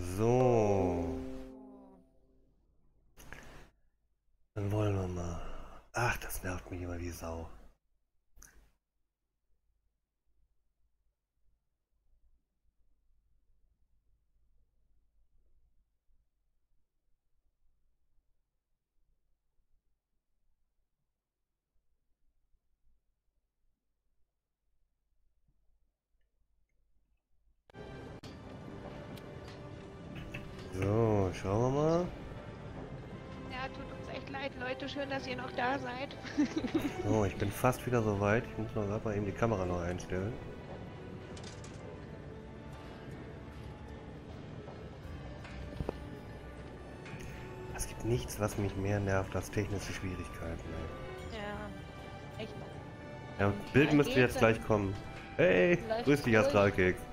So, dann wollen wir mal. Ach, das nervt mich immer wie Sau. So, schauen wir mal. Ja, tut uns echt leid, Leute. Schön, dass ihr noch da seid. So, ich bin fast wieder soweit. Ich muss noch gerade mal eben die Kamera noch einstellen. Es gibt nichts, was mich mehr nervt als technische Schwierigkeiten. Ja, echt. Ey. Ja, Bild Mal müsste geht's, jetzt gleich dann kommen. Hey, grüß läuft's dich, durch. Astralkeks.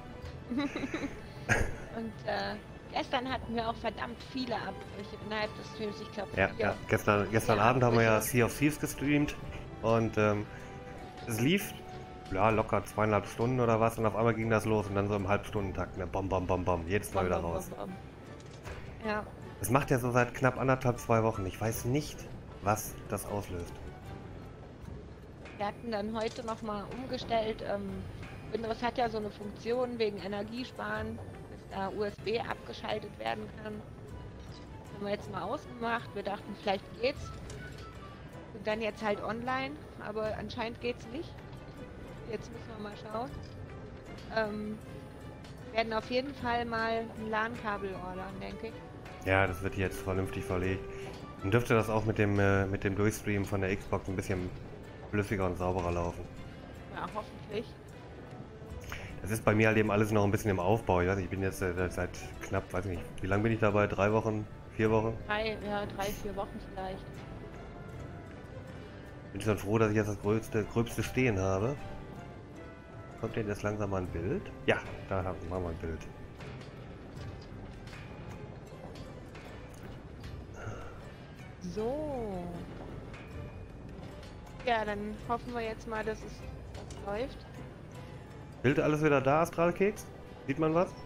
Und gestern hatten wir auch verdammt viele Abbrüche innerhalb des Streams. Ich glaube Ja, vier. gestern Vier Abend haben wir ja Abbrüche. Sea of Thieves gestreamt und es lief ja locker 2,5 Stunden oder was und auf einmal ging das los und dann so im Halbstundentakt, ne, bom, bom, bom, bom, jedes Mal Bom, wieder bom, bom, raus. bom. Ja, Das macht er so seit knapp anderthalb, 2 Wochen. Ich weiß nicht, was das auslöst. wir hatten dann heute nochmal umgestellt. Windows hat ja so eine Funktion wegen Energiesparen, dass da USB abgeschaltet werden kann. Haben wir jetzt mal ausgemacht. Wir dachten, vielleicht geht's. Und dann jetzt halt online, aber anscheinend geht's nicht. Jetzt müssen wir mal schauen. Werden auf jeden Fall mal ein LAN-Kabel ordern, denke ich. Ja, das wird jetzt vernünftig verlegt. Dann dürfte das auch mit dem Durchstreamen von der Xbox ein bisschen flüssiger und sauberer laufen. Ja, hoffentlich. Das ist bei mir halt eben alles noch ein bisschen im Aufbau. Ich weiß nicht, ich bin jetzt seit knapp, weiß nicht, wie lange bin ich dabei? 3 Wochen? 4 Wochen? Drei, 4 Wochen vielleicht. Bin schon froh, dass ich jetzt das gröbste Stehen habe. Kommt denn jetzt langsam mal ein Bild? Ja, machen wir ein Bild. So. Ja, dann hoffen wir jetzt mal, dass es läuft. Bild alles wieder da, Astralkeks? Sieht man was?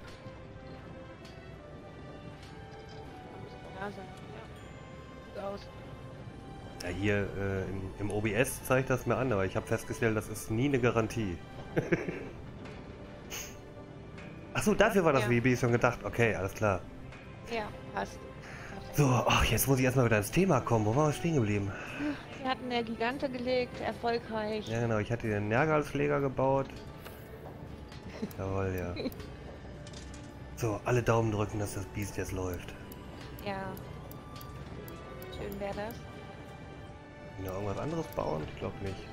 Müsste da sein. Ja. Gut aus. Ja, hier im OBS zeigt das mir an, aber ich habe festgestellt, das ist nie eine Garantie. Achso, dafür war das Ja, WB schon gedacht. Okay, alles klar. ja, passt. So, ach, jetzt muss ich erstmal wieder ins Thema kommen. Wo waren wir stehen geblieben? Wir hatten der Gigante gelegt, erfolgreich. Ja, genau, ich hatte den Nergalsschläger gebaut. Jawohl, ja. So, alle Daumen drücken, dass das Biest jetzt läuft. Ja, schön wäre das. Kann ja irgendwas anderes bauen? Ich glaube nicht.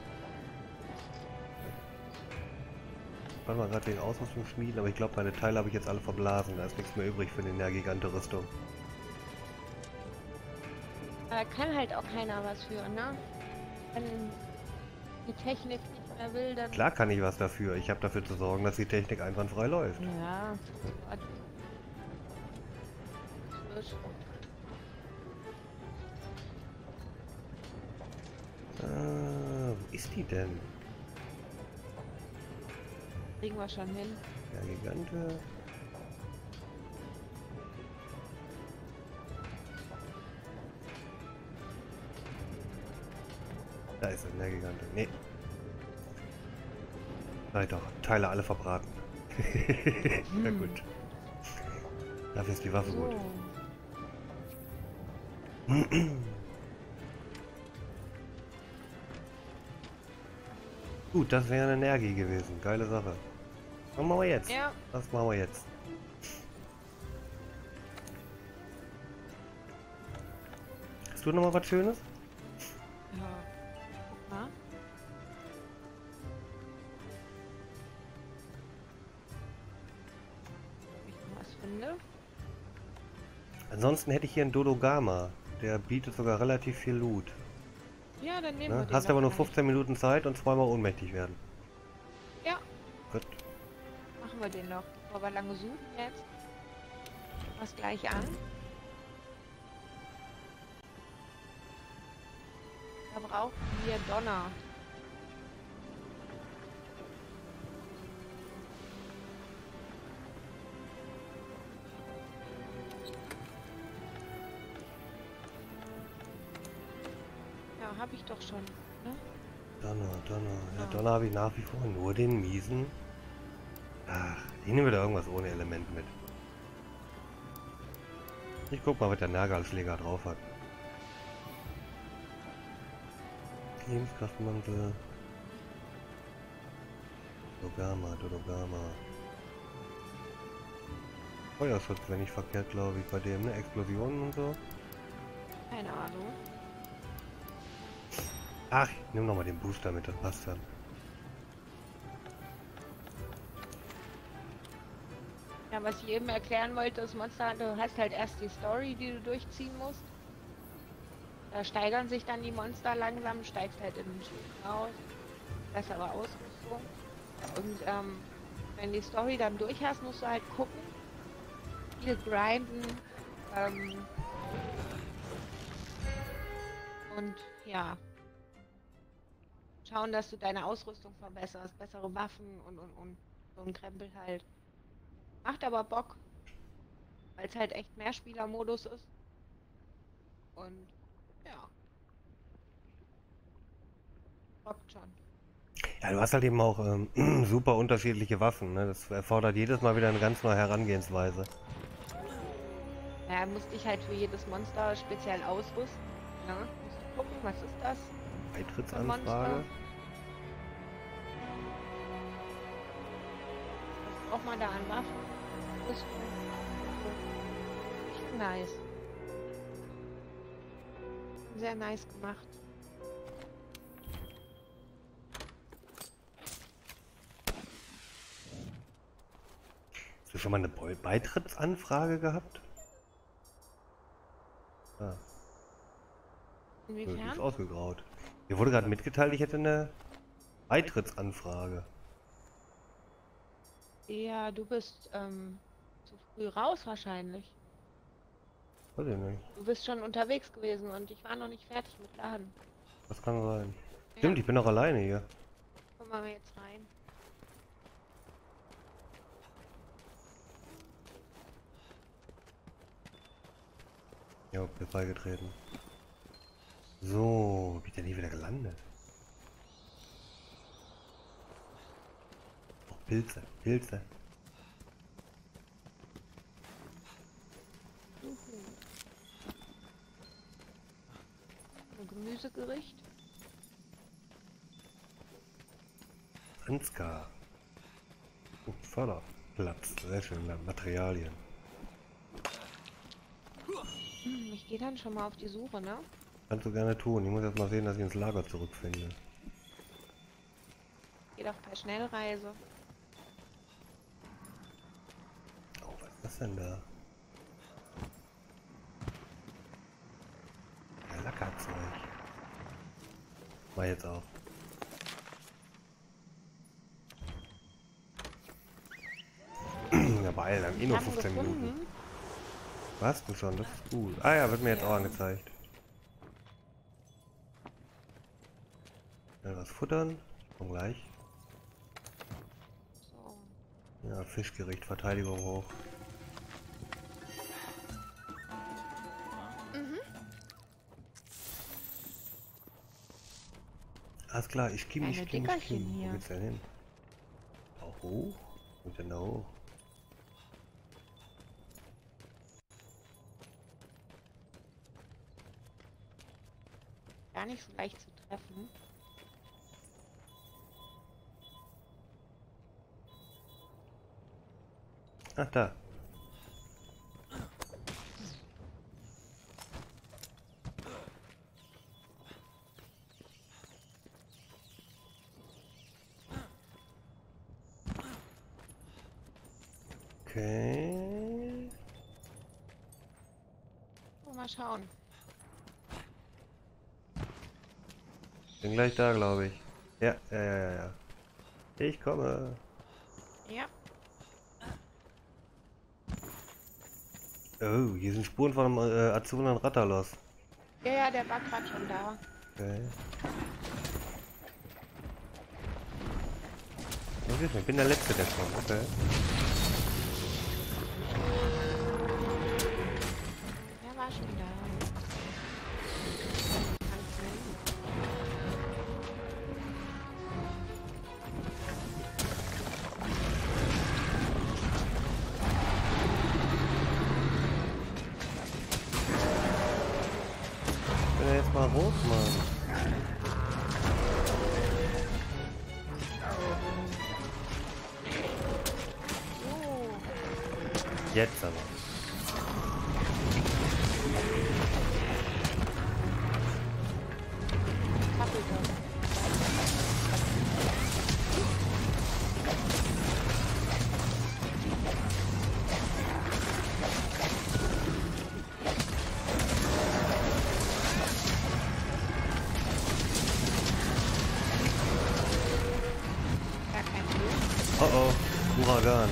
Ich wollte mal gerade wegen Ausrüstung schmieden, aber ich glaube, meine Teile habe ich jetzt alle verblasen. Da ist nichts mehr übrig für die Nergigante-Rüstung. Da kann halt auch keiner was für, ne? Wenn die Technik nicht mehr will, dann... Klar kann ich was dafür. Ich habe dafür zu sorgen, dass die Technik einwandfrei läuft. Ja, Gott. Das wird- Wo ist die denn? Kriegen wir schon hin. Nergigante. Da ist er, Nergigante. Nee. Sei doch, Teile alle verbraten. Ja gut. Dafür ist die Waffe gut. So. Gut, das wäre eine Nergi gewesen. Geile Sache. Was machen wir jetzt? Ja, Was machen wir jetzt? Hast du noch mal was Schönes? ja. Guck mal. Ob ich noch was finde. Ansonsten hätte ich hier einen Dodogama. Der bietet sogar relativ viel Loot. Ja, dann nehmen wir Ne? den Hast doch aber nur gleich. 15 Minuten Zeit und zweimal ohnmächtig werden. Ja, Gut. machen wir den noch. Bevor wir lange suchen jetzt. Was gleich an. Da brauchen wir Donner. Ja, habe ich doch schon. Ne? Donner, Donner. Ja, Ja. Donner habe ich nach wie vor nur den miesen. Ach, ich nehme da irgendwas ohne Element mit. Ich guck mal, was der Nagelschläger drauf hat. Lebenskraftmantel. Dodogama. Feuerschutz, wenn nicht verkehrt, glaube ich, bei dem, ne? Explosionen und so. Keine Ahnung. Ach, ich nehme nochmal den Booster mit, das passt dann. Ja, was ich eben erklären wollte, ist Monster Hunter, du hast halt erst die Story, die du durchziehen musst. Da steigern sich dann die Monster langsam, steigst halt in den Schiff raus, bessere Ausrüstung. Und wenn die Story dann durch hast, musst du halt gucken, viel grinden. Und ja, schauen, dass du deine Ausrüstung verbesserst, bessere Waffen und so ein Krempel halt. Macht aber Bock, weil es halt echt Mehrspielermodus ist. Und ja, bockt schon. Ja, du hast halt eben auch super unterschiedliche Waffen, ne? Das erfordert jedes Mal wieder eine ganz neue Herangehensweise. Ja, musste ich halt für jedes Monster speziell ausrüsten. Ja, musst du gucken, was ist das? Beitrittsanfrage. Was braucht man da an Waffen? Rüstung? Echt nice. Sehr nice gemacht. Hast du schon mal eine Beitrittsanfrage gehabt? Ah, die Inwiefern? ist ausgegraut. Mir wurde gerade mitgeteilt, ich hätte eine Beitrittsanfrage. Ja, du bist zu früh raus wahrscheinlich. Weiß ich nicht. Du bist schon unterwegs gewesen und ich war noch nicht fertig mit Laden. Das kann sein. Ja, Stimmt, ich bin noch alleine hier. kommen wir jetzt rein. Ja, bin beigetreten. So, wie bin ich denn hier wieder gelandet? Oh, Pilze, Pilze. Ein Gemüsegericht. Ansgar. Oh, Förderplatz. Sehr schön, Materialien. Ich gehe dann schon mal auf die Suche, ne? Kannst du gerne tun. Ich muss erst mal sehen, dass ich ins Lager zurückfinde. Geh doch per Schnellreise. Oh, was ist das denn da? Ja, Lackerzeug. War jetzt auch. Ja, beeilen, haben eh nur Wir haben 15 Minuten. gefunden. Was du schon? Das ist gut. Ah ja, wird mir jetzt auch angezeigt. Ja, was futtern? Komm gleich. So. Ja, Fischgericht, Verteidigung hoch. Alles klar, ich Kleine Wo Dickerchen hier. geht's denn hin? Auch hoch? Wo denn da hoch? Gar nicht so leicht zu treffen. Ach, da. Okay. So, mal schauen. Bin gleich da, glaube ich. Ja. Ich komme. Ja. Oh, hier sind Spuren von einem Azuren Rattalos. Ja, der war gerade schon da. Okay. Ich bin der Letzte, der kommt. Okay. Der war schon da. Wenn er jetzt mal rot, Mann. Jetzt aber. Oh oh, Uragan.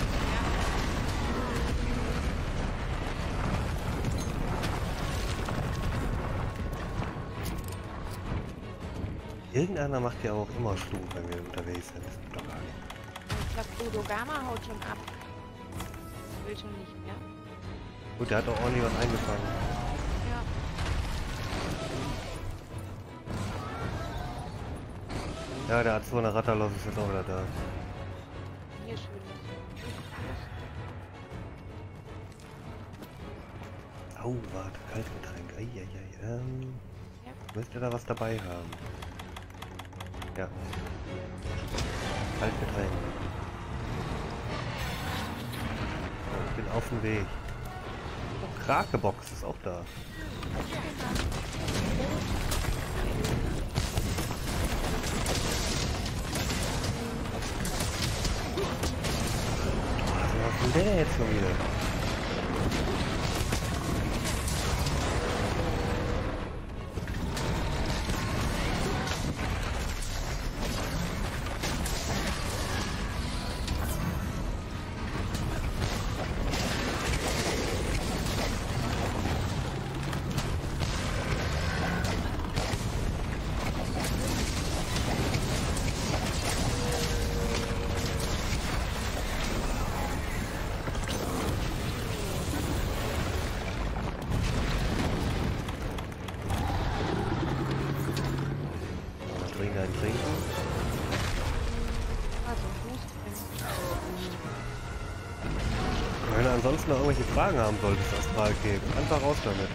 Irgendeiner macht ja auch immer Stuhl, wenn wir unterwegs sind. Das ist doch gar nicht. Ich glaube, Udogama haut schon ab. Will schon nicht mehr. Gut, der hat auch ordentlich was eingefangen. Ja. Ja, der Azuana Rattalos ist jetzt auch wieder da. Hier schön. Au, warte, Kaltgetränk. Eieiei. Ja. Müsste da was dabei haben. Ja. Kaltgetränk. So, ich bin auf dem Weg. Oh, Krakebox ist auch da. Was ist denn der jetzt schon wieder? Trinken. Wenn du ansonsten noch irgendwelche Fragen haben solltest, Astral Cave, einfach raus damit.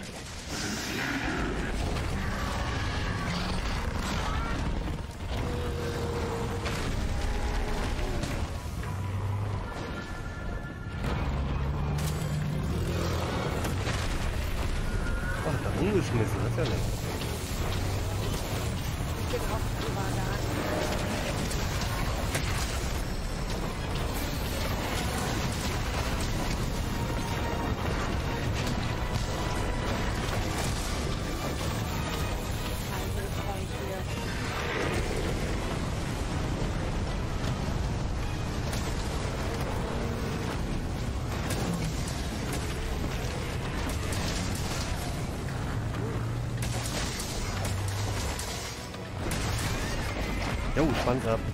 Ach, da umgeschmissen, das ist ja nicht. Ich bin auch Uragan. Jo, Schwanz ab.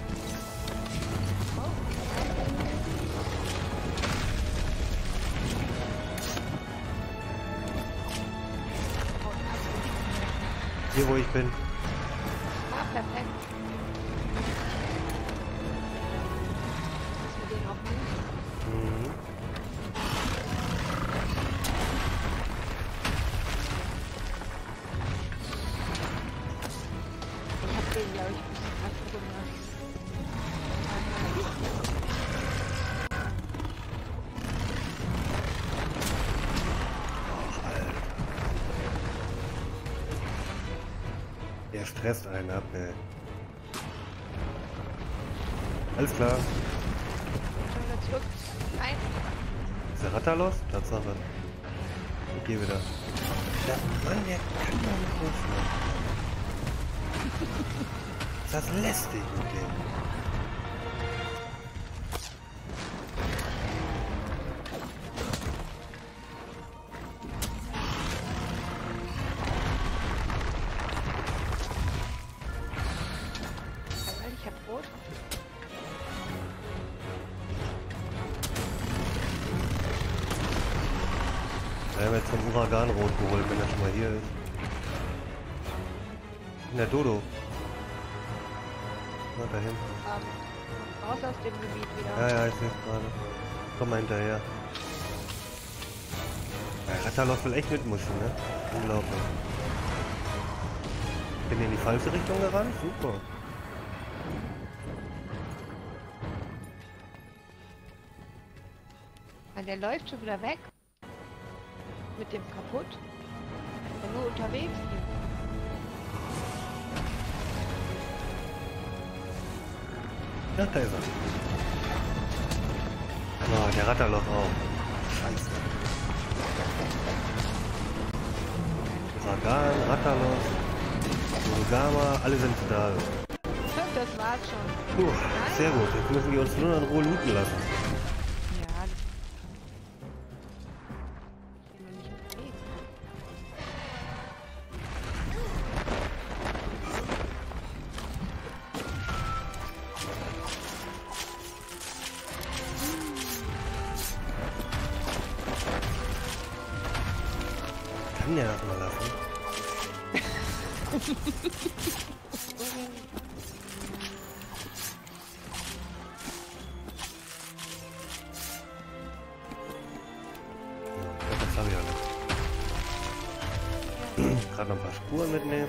Hier, wo ich bin. Ah, perfekt. Dass wir den auch nicht. Mhm. Ich hab den, glaube ich, ein bisschen kaputt gemacht. Der stresst einen ab, ey. Alles klar. Schon wieder zurück. Nein. Ist der Rattalos? Tatsache. Ich gehe wieder. Ja, Mann, der kann doch nicht hochfahren. Ist das lästig mit dem? Ich hab Rot. Wir haben jetzt vom Uragan rot geholt, wenn er schon mal hier ist. In der Dodo. Na, da hinten. Raus aus dem Gebiet wieder. Ja, ja, ich sehe es gerade. Komm mal hinterher. Der Rattalos will echt mitmuschen, ne? Unglaublich. Bin in die falsche Richtung gerannt? Super. Der läuft schon wieder weg. Mit dem kaputt. Ich bin nur unterwegs hier. Ja, da ist er. Oh, der Ratterloch auch. Scheiße. Dragan, Ratterloch, Urugama, alle sind da. Das war's schon. Puh, sehr gut. Jetzt müssen wir uns nur noch in Ruhe looten lassen. Ja, ich bin noch nicht unterwegs. Kann der das mal lassen? Ja, das habe ich alles. Gerade noch ein paar Spuren mitnehmen.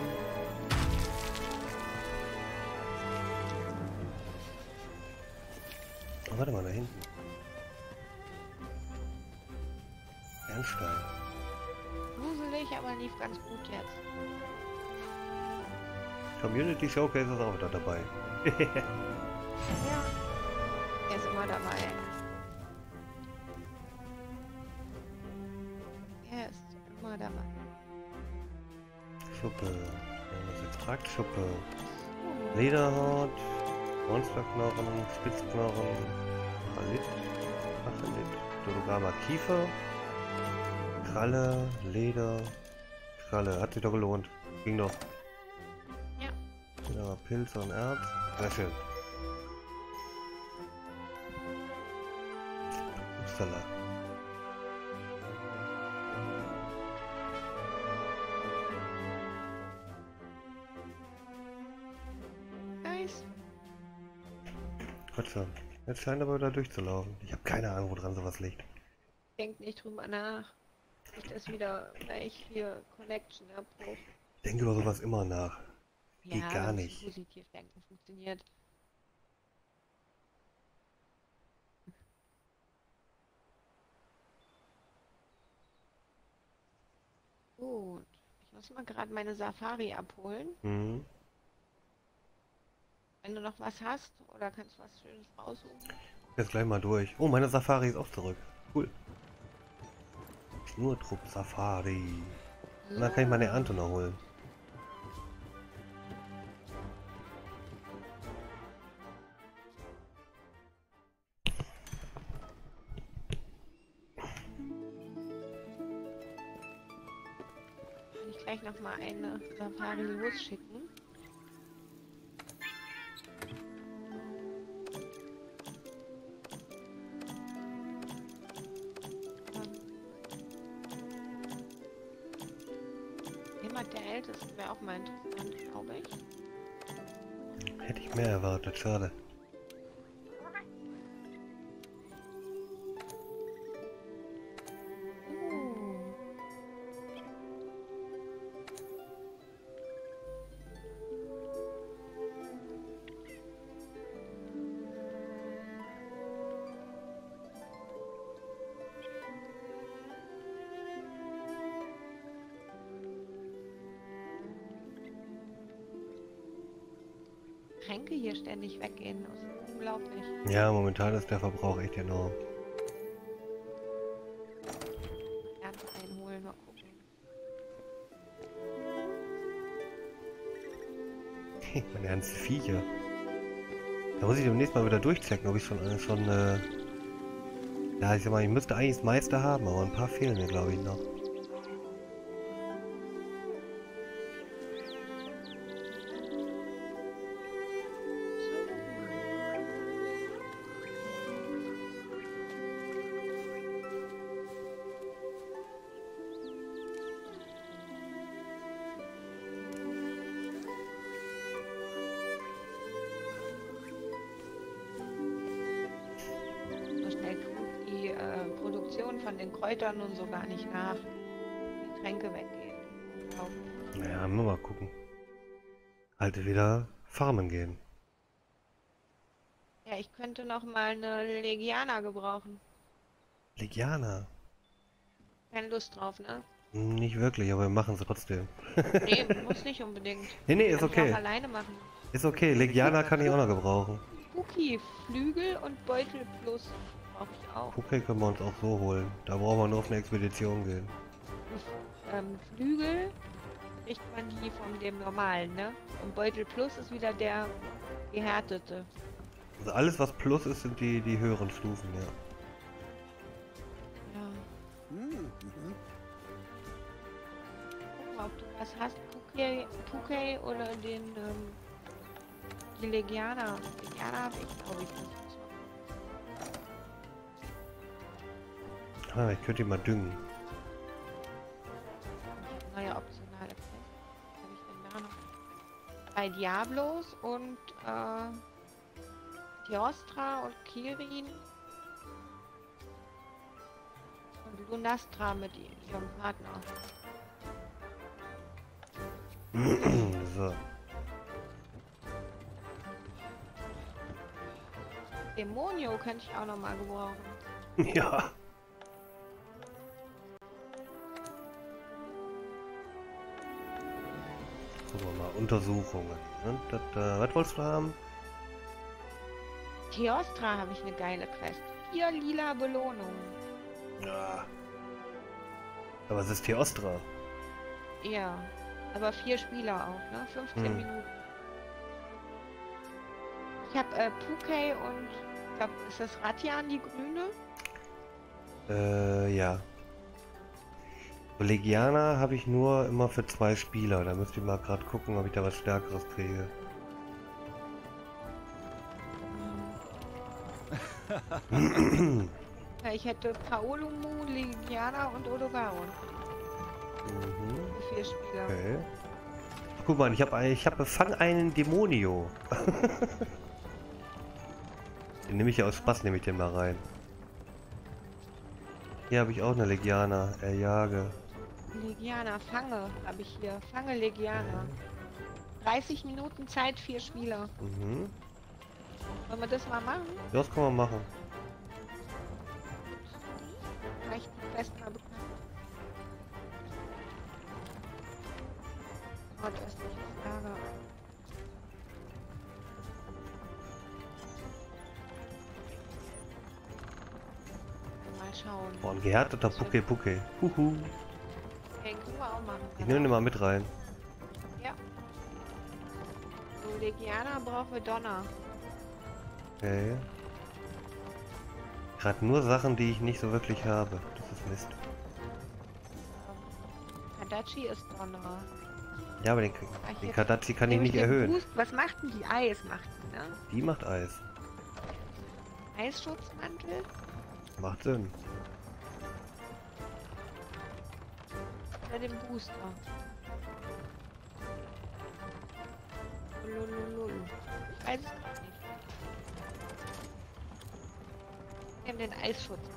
Oh, warte mal, da hinten. Bernstein. Gruselig, aber lief ganz gut jetzt. Community Showcase ist auch wieder dabei. Ja, er ist immer dabei. Er ist immer dabei. Schuppe. Was ist jetzt Rackschuppe? Lederhaut. Monsterknochen. Spitzknochen. Alit. Achelit. Dorogama Kiefer. Kralle. Leder. Kralle. Hat sich doch gelohnt. Ging doch. Ja. Ja, Pilze und Erz. Sehr schön. Upsala. Nice. Gott schon. Jetzt scheint aber da durchzulaufen. Ich habe keine Ahnung, woran sowas liegt. Denk nicht drüber nach. Nicht, dass wieder gleich hier Connection-Abbruch. Ich denke über sowas immer nach. Geht gar das nicht. Positiv denken funktioniert. Gut. Ich muss mal gerade meine Safari abholen. Mhm. Wenn du noch was hast oder kannst du was Schönes raussuchen. Jetzt gleich mal durch. Oh, meine Safari ist auch zurück. Cool. Schnurtrupp Safari. Und dann kann ich meine Ernte noch holen. Kann ich gleich noch mal eine Safari losschicken. Jemand der Ältesten wäre auch mal interessant, glaube ich. Hätte ich mehr erwartet, schade. Tränke hier ständig weggehen, das ist unglaublich. Ja, momentan ist der Verbrauch echt enorm. Ernte einholen, mal gucken. Meine ganzen Viecher. Da muss ich demnächst mal wieder durchchecken, ob ich schon ja, ich sag mal, ich müsste eigentlich das meiste haben, aber ein paar fehlen mir, glaube ich, noch. So schnell tut die Produktion von den Kräutern und so gar nicht nach. Die Tränke weggehen. Unglaublich. Naja, nur mal gucken. halt wieder farmen gehen. Ja, ich könnte noch mal eine Legiana gebrauchen. Legiana. Keine Lust drauf, ne? Nicht wirklich, aber wir machen es trotzdem. Nee, muss nicht unbedingt. Nee, ist Kann ich auch okay. alleine machen. Ist okay. Legiana kann ich auch noch gebrauchen. Puki, Flügel und Beutel plus brauche ich auch. Okay, können wir uns auch so holen. Da brauchen wir nur auf eine Expedition gehen. Flügel kriegt man die von dem normalen, ne? Und Beutel plus ist wieder der gehärtete. Also alles, was Plus ist, sind die höheren Stufen, ja. Ja. Guck mal, ob du was hast. Puke oder die Legiana. Legiana habe ich, glaube ich, nicht. Ah, ich könnte ihn mal düngen. Neue optionale Quest. Was habe ich denn da noch? 3 Diablos und Theostra und Kirin und Lunastra mit ihrem Partner. So. Dämonio könnte ich auch noch mal gebrauchen. Ja. Gucken wir mal. Untersuchungen. Was wolltest du haben? Theostra habe ich eine geile Quest. 4 lila Belohnungen. Ja. Aber es ist Theostra. Ja, aber 4 Spieler auch, ne? 15 Minuten. Ich habe Puke und ich glaube, ist das Ratian, die grüne? Ja. Legiana habe ich nur immer für 2 Spieler. Da müsste ich mal gerade gucken, ob ich da was Stärkeres kriege. Ja, ich hätte Paolumu, Legiana und Odogaron. Für 4 Spieler. Okay. Guck mal, ich habe fang einen Dämonio. Den nehme ich ja aus Spaß, nehme ich den mal rein. Hier habe ich auch eine Legiana, Erjage. Legiana, Fange habe ich hier. Fange Legiana. 30 Minuten Zeit, 4 Spieler. Mhm. Wollen wir das mal machen? Ja, das kann man machen. Vielleicht die Quest mal bekommen. Nordöstliches Lager. Mal schauen. Oh, ein gehärteter Puke Puke. Huhu. Okay, können wir auch machen. Ich nehme den mal mit rein. Ja. So, Legiana brauchen wir Donner. Okay. Gerade nur Sachen, die ich nicht so wirklich habe. Das ist Mist. Kadachi ist Donner. Ja, aber den Kadachi kann ich Nämlich nicht den erhöhen. Boost, was macht denn die Eis? Macht die, ne? Die macht Eis. Eisschutzmantel? Macht Sinn. Oder den Booster? Lululul. Ich weiß es grad nicht. Ich nehme den Eisschutzmantel.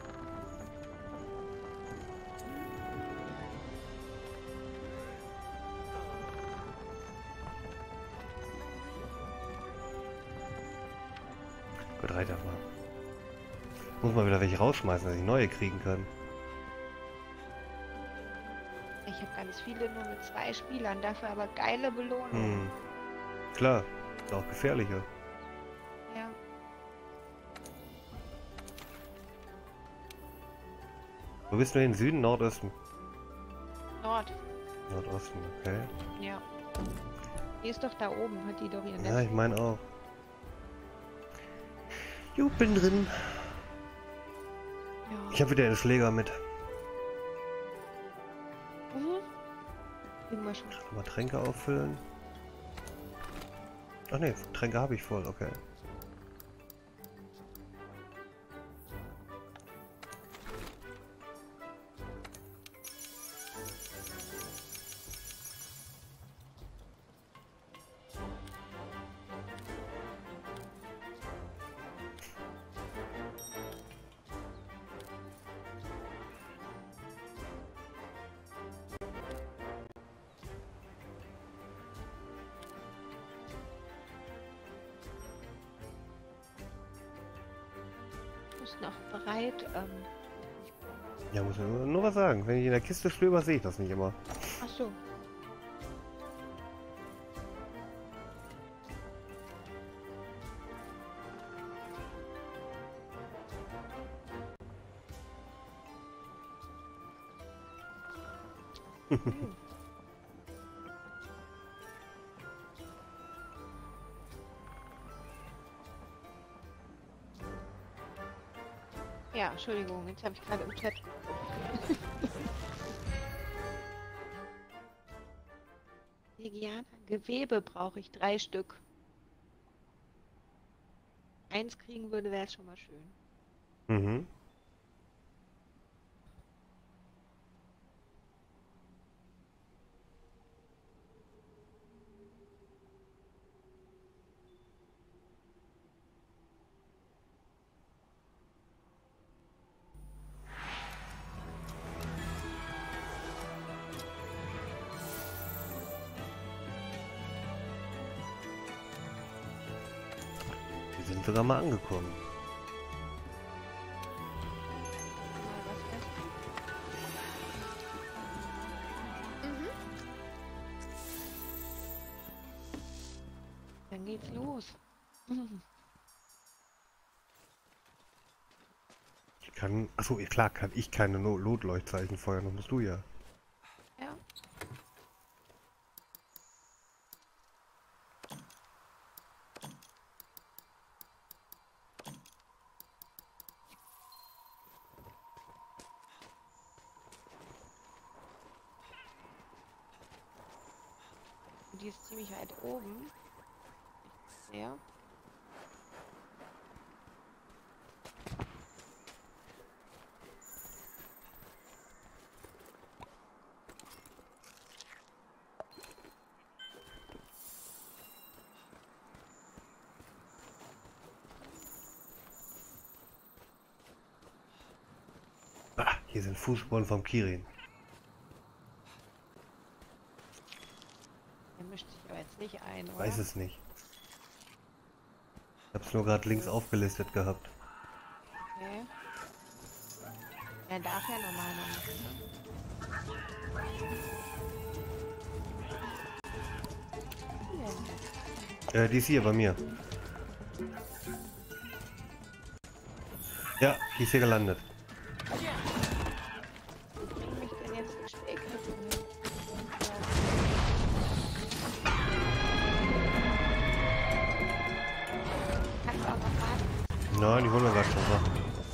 Gut, reicht mal. Muss mal wieder welche rausschmeißen, dass ich neue kriegen kann. Ich habe ganz viele nur mit 2 Spielern, dafür aber geile Belohnungen. Klar, ist auch gefährlicher. Ja. Wo bist du hin? Süden, Nordosten? Nord. Nordosten, okay. Ja. Die ist doch da oben, hat die doch ihr Nest. Ja, ich meine auch. Jo, bin drin. Ja. Ich habe wieder einen Schläger mit. Kriegen wir schon. Mal Tränke auffüllen. Ach ne, Tränke habe ich voll, okay. ist noch bereit. Ja, muss ich nur was sagen. Wenn ich in der Kiste stöber, sehe ich das nicht immer. Ach so. Ja, Entschuldigung, jetzt habe ich gerade im Chat geguckt. Legiana, Gewebe brauche ich 3 Stück. 1 kriegen würde, wäre es schon mal schön. Mhm. Wir sind sogar mal angekommen. Mal was essen. Mhm. Dann geht's los. Ich kann. Achso, ja, klar, kann ich keine Notleuchtzeichen feuern. Das musst du ja. Ja. Die ist ziemlich weit oben. Ja. Ah, hier sind Fußspuren vom Kirin. Der mischt sich aber jetzt nicht ein, oder? Weiß es nicht. Ich hab's nur gerade links aufgelistet gehabt. Okay. Er darf ja normal noch nicht. Ne? Die ist hier bei mir. Ja, die ist hier gelandet. Wo bringt mich denn jetzt die Stehkrippe hin? Kannst du auch noch warten? Nein, die holen wir gerade schon so.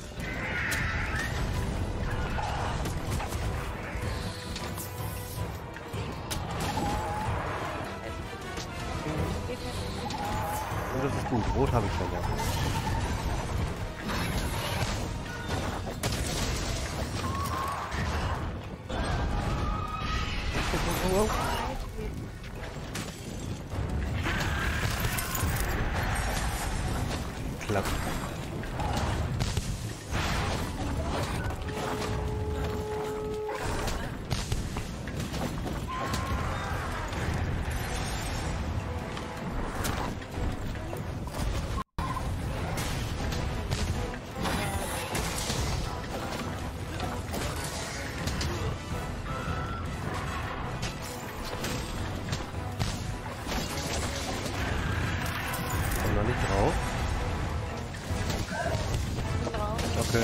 Geht jetzt nicht. Und das ist gut. Rot habe ich schon mal. Klappt. Komm noch nicht drauf. Okay.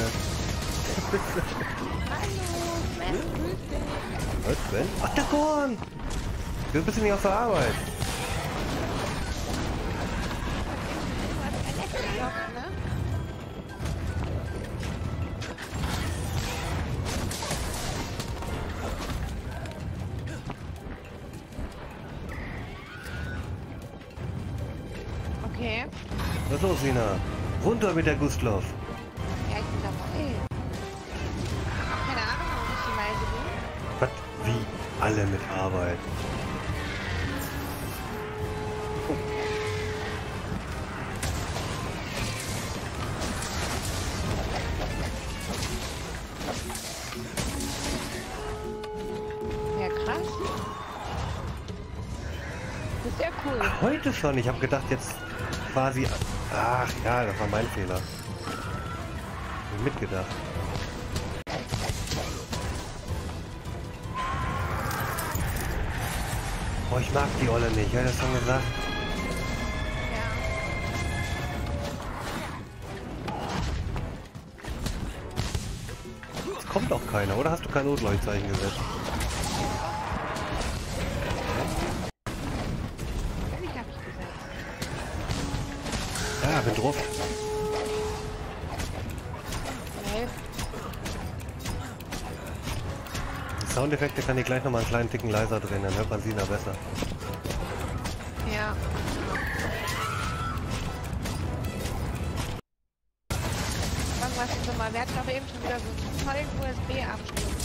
Hallo, Sven, grüß dich. Was denn? Ach, der Korn! Du bist nicht auf der Arbeit. Du hast Elektrolock, ne? Okay. Was ist los, Sina? Runter mit der Gustloff. Ja, ich bin dabei. Keine Ahnung, warum ich die Meise bin. Was? Wie? Alle mit Arbeit. Ja, krass. Das ist ja cool. Ach, heute schon. Ich habe gedacht, jetzt quasi... Ach ja, das war mein Fehler. nicht mitgedacht. Oh, ich mag die Olle nicht, ja, das schon gesagt. Es kommt auch keiner, oder hast du kein Notleuchtzeichen gesetzt? Natürlich habe ich gesetzt. Ja, bin drauf. Nee. Die Soundeffekte kann ich gleich nochmal einen kleinen Ticken leiser drehen, dann hört man sie noch besser. Ja. Irgendwas ist immer. Wir hatten doch eben schon wieder so einen tollen USB-Abschluss.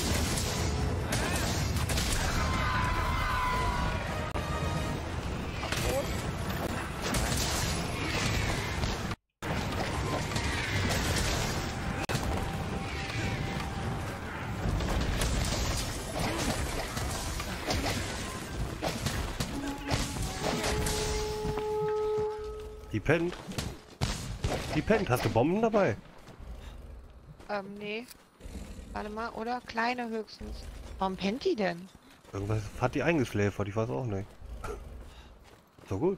Die pennt. Die pennt. Hast du Bomben dabei? Nee. Warte mal, oder? Kleine höchstens. Warum pennt die denn? Irgendwas hat die eingeschläfert, ich weiß auch nicht. So gut.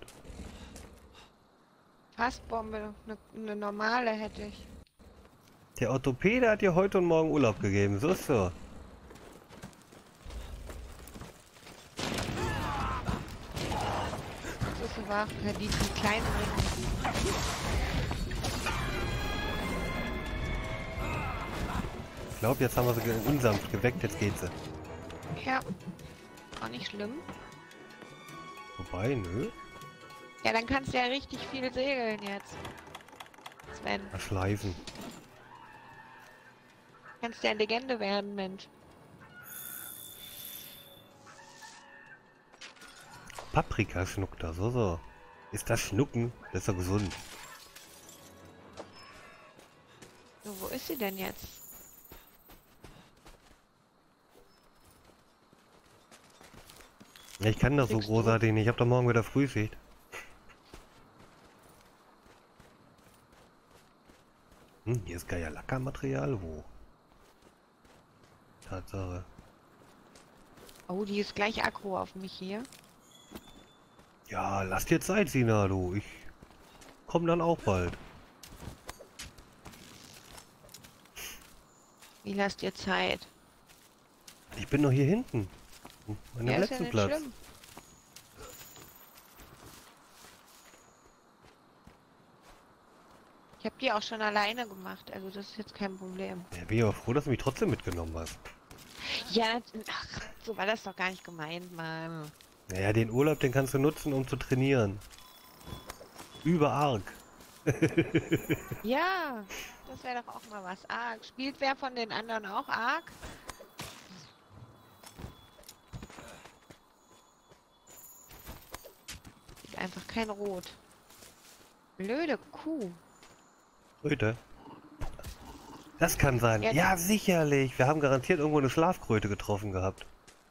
Fassbombe, eine normale hätte ich. Der Orthopäde hat dir heute und morgen Urlaub gegeben, so ist so. Das ist so wahr. Ja, die kleinen Ringe. Ich glaube, jetzt haben wir sie unsanft geweckt, jetzt geht sie. Ja. Auch nicht schlimm. Wobei, nö. Ja, dann kannst du ja richtig viel segeln jetzt. Sven. Schleifen. Kannst ja Legende werden, Mensch. Paprika schnuckt da, so. Ist das Schnucken? Das ist doch gesund. So, wo ist sie denn jetzt? Ja, ich kann das so Kriegst du? großartig nicht. Ich hab doch morgen wieder Frühschicht. Hier ist geiler Lackermaterial. Wo? Tatsache. Oh, die ist gleich aggro auf mich hier. Ja, lass dir Zeit, Sina, du. Ich komm dann auch bald. Wie lasst ihr Zeit? Ich bin noch hier hinten. An dem Ja, ist ja letzten nicht Platz. schlimm. Ich habe die auch schon alleine gemacht, also das ist jetzt kein Problem. Ja, bin ich aber froh, dass du mich trotzdem mitgenommen hast. Ja, ach, so war das doch gar nicht gemeint, Mann. Naja, den Urlaub, den kannst du nutzen, um zu trainieren. Überarg. Ja, das wäre doch auch mal was. Arg. Spielt wer von den anderen auch Arg? Ist einfach kein Rot. Blöde Kuh. Kröte. Das kann sein. Ja, Ja, sicherlich. Wir haben garantiert irgendwo eine Schlafkröte getroffen gehabt.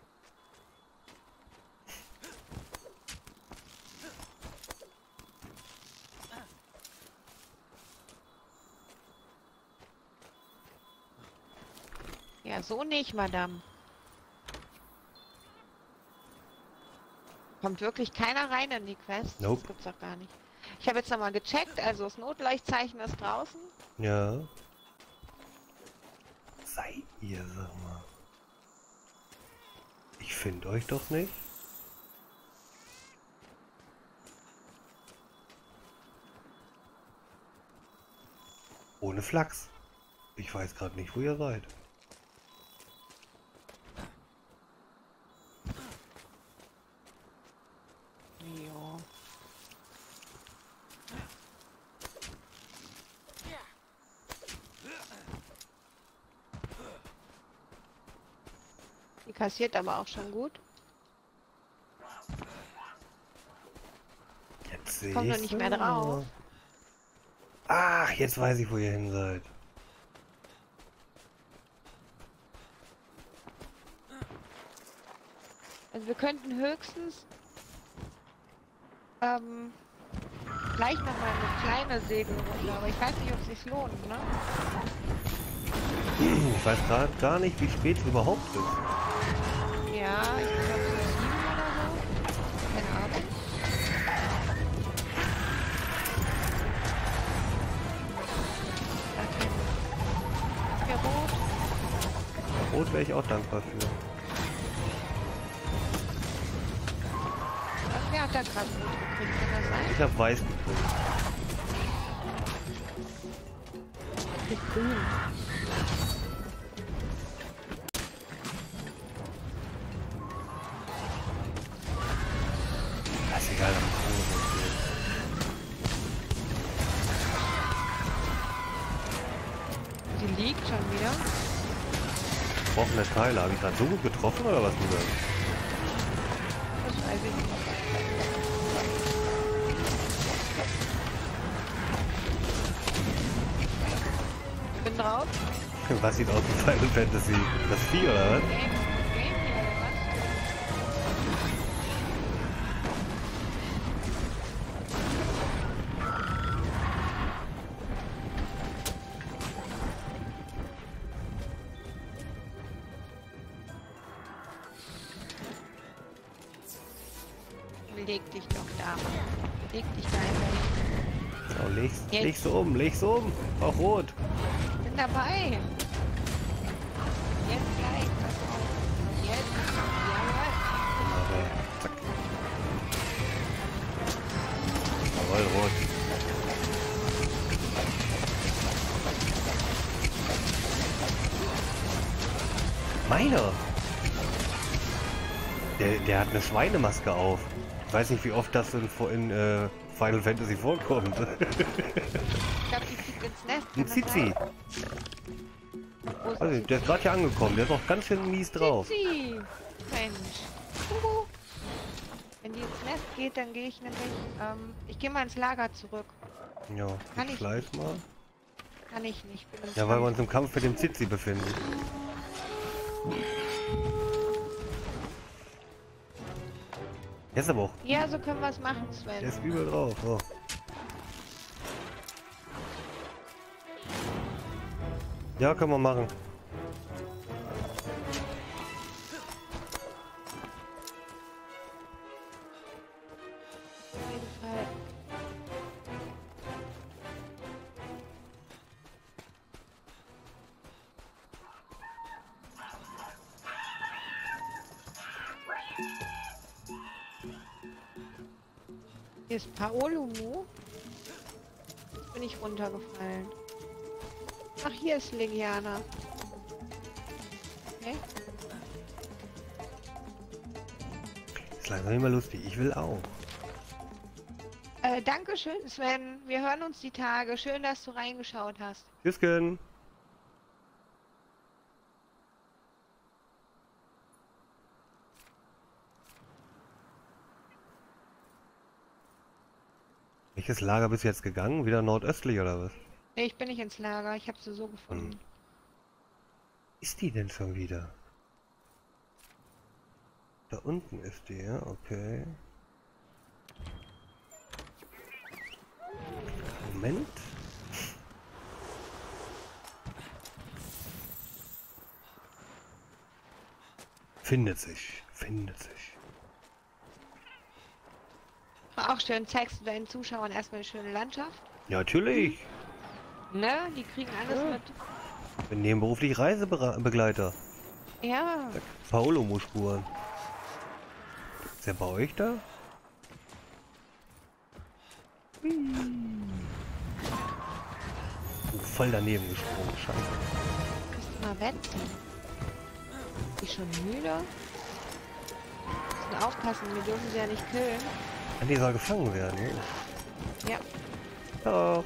Ja, so nicht, Madame. Kommt wirklich keiner rein in die Quest? Nope. Das gibt's doch gar nicht. Ich habe jetzt nochmal gecheckt, also das Notleuchtzeichen ist draußen. Ja. Seid ihr, sag mal. Ich finde euch doch nicht. Ohne Flachs. Ich weiß gerade nicht, wo ihr seid. Jo. Die kassiert aber auch schon gut. Jetzt sehe Kommt noch ich's nicht mehr nur. drauf. Ach, jetzt weiß ich, wo ihr hin seid. Also wir könnten höchstens gleich nochmal eine kleine Segelrunde, aber ich weiß nicht, ob es sich lohnt, ne? Ich weiß gerade gar nicht, wie spät es überhaupt ist. Ja, ich glaube so 7 oder so. Keine Ahnung. Hier rot. Rot wäre ich auch dankbar für. Wer hat da gerade rot gekriegt? Kann das sein? Ich habe weiß gekriegt. Ich grün. Das ist egal, am Angebot Die liegt schon wieder. Offene Teile. Habe ich gerade so gut getroffen oder was du da? Das weiß ich nicht. Ich bin drauf. Was sieht aus wie Final Fantasy? Das Vieh oder was? Game hier oder was? Leg dich doch da. Leg dich da einfach hin. So, Jetzt. leg's um. Auch rot. Bin dabei. Jetzt gleich. Pass auf. Jetzt. Jawohl. Aber, zack. Jawohl, rot. Meiner! Der hat eine Schweinemaske auf. Ich weiß nicht, wie oft das in Final Fantasy vorkommt. Ich glaube, die zieht ins Nest. Die Kann zieht das sie. sein? Wo ist Also, der ist gerade hier angekommen. Der ist noch ganz schön mies drauf. sie? Mensch. Huhu. Wenn die ins Nest geht, dann gehe ich nämlich. Ich gehe mal ins Lager zurück. Ja, Kann ich ich schleif mal. Kann ich nicht. Bin im Ja, weil wir Kampf. uns im Kampf mit dem Zizi befinden. Jetzt aber auch. Ja, so können wir es machen, Sven. Der ist übel drauf. So. Ja, können wir machen. Auf jeden Fall. Hier ist Paolumu. Jetzt bin ich runtergefallen. Ach, hier ist Legiana. Okay. Ist langsam immer lustig. Ich will auch. Dankeschön, Sven. Wir hören uns die Tage. Schön, dass du reingeschaut hast. Tschüsschen. Welches Lager bist du jetzt gegangen? Wieder nordöstlich oder was? Nee, ich bin nicht ins Lager. Ich habe sie so gefunden. Ist die denn schon wieder? Da unten ist die, ja? Okay. Moment. Findet sich. Findet sich. Auch schön, zeigst du deinen Zuschauern erstmal eine schöne Landschaft. Ja, natürlich. Ne? Die kriegen alles Ja. mit. Wir nehmen beruflich Reisebegleiter. Ja. Paolo-Spuren. Ist der bei euch da? Voll daneben gesprungen. Scheiße. Bist du mal wetten? Ist schon müde? Müssen aufpassen, wir dürfen sie ja nicht killen. Die soll gefangen werden, ne? Ja. Doch.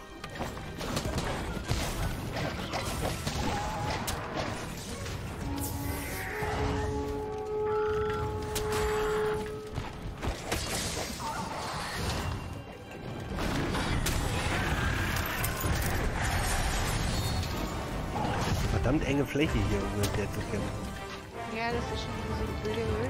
Verdammt enge Fläche hier, um mit der zu kämpfen. Ja, das ist schon ein bisschen blöd.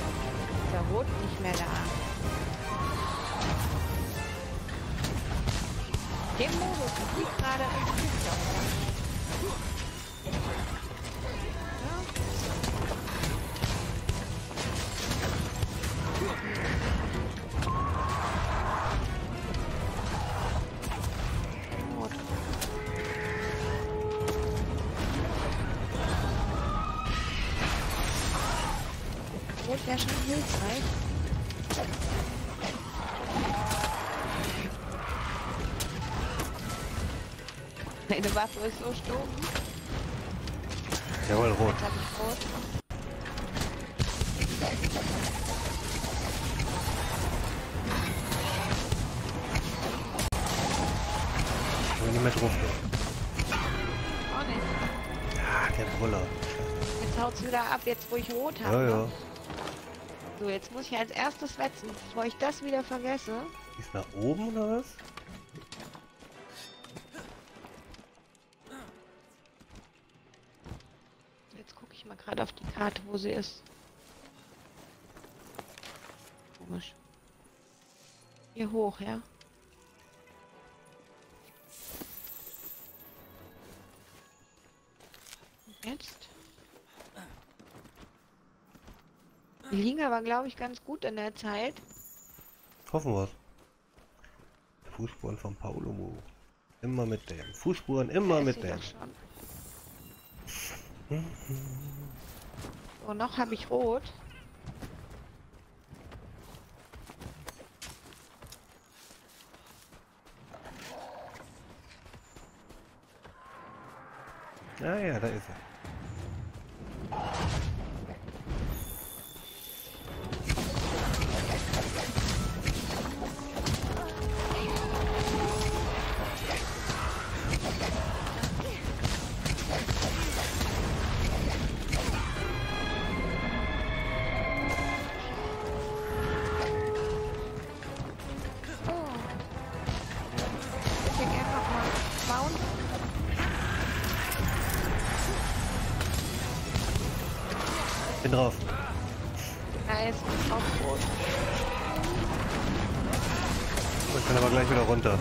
Ist der Rot nicht mehr da? los? Ich flieg gerade ins Flugzeug. Rot wäre schon hilfreich. Meine Waffe ist so stumm. Jawohl, rot. Jetzt hab ich rot. Ich will nicht mehr drauf. Auch nicht. Ah, der Brüller. Jetzt haut's wieder ab, jetzt wo ich rot habe. Ja, ja. So, jetzt muss ich als erstes wetzen, bevor ich das wieder vergesse. Ist nach oben oder was? Jetzt gucke ich mal gerade auf die Karte, wo sie ist. Komisch. Hier hoch, ja? Und jetzt? Die liegen aber, glaube ich, ganz gut in der Zeit. Hoffen wir's. Fußspuren von Paulo Mo. Immer mit dem. Fußspuren immer Da ist mit sie dem. doch schon. So, noch habe ich rot. Ah ja, da ist er. Bin drauf. Nice, auf rot. Ich kann aber gleich wieder runter.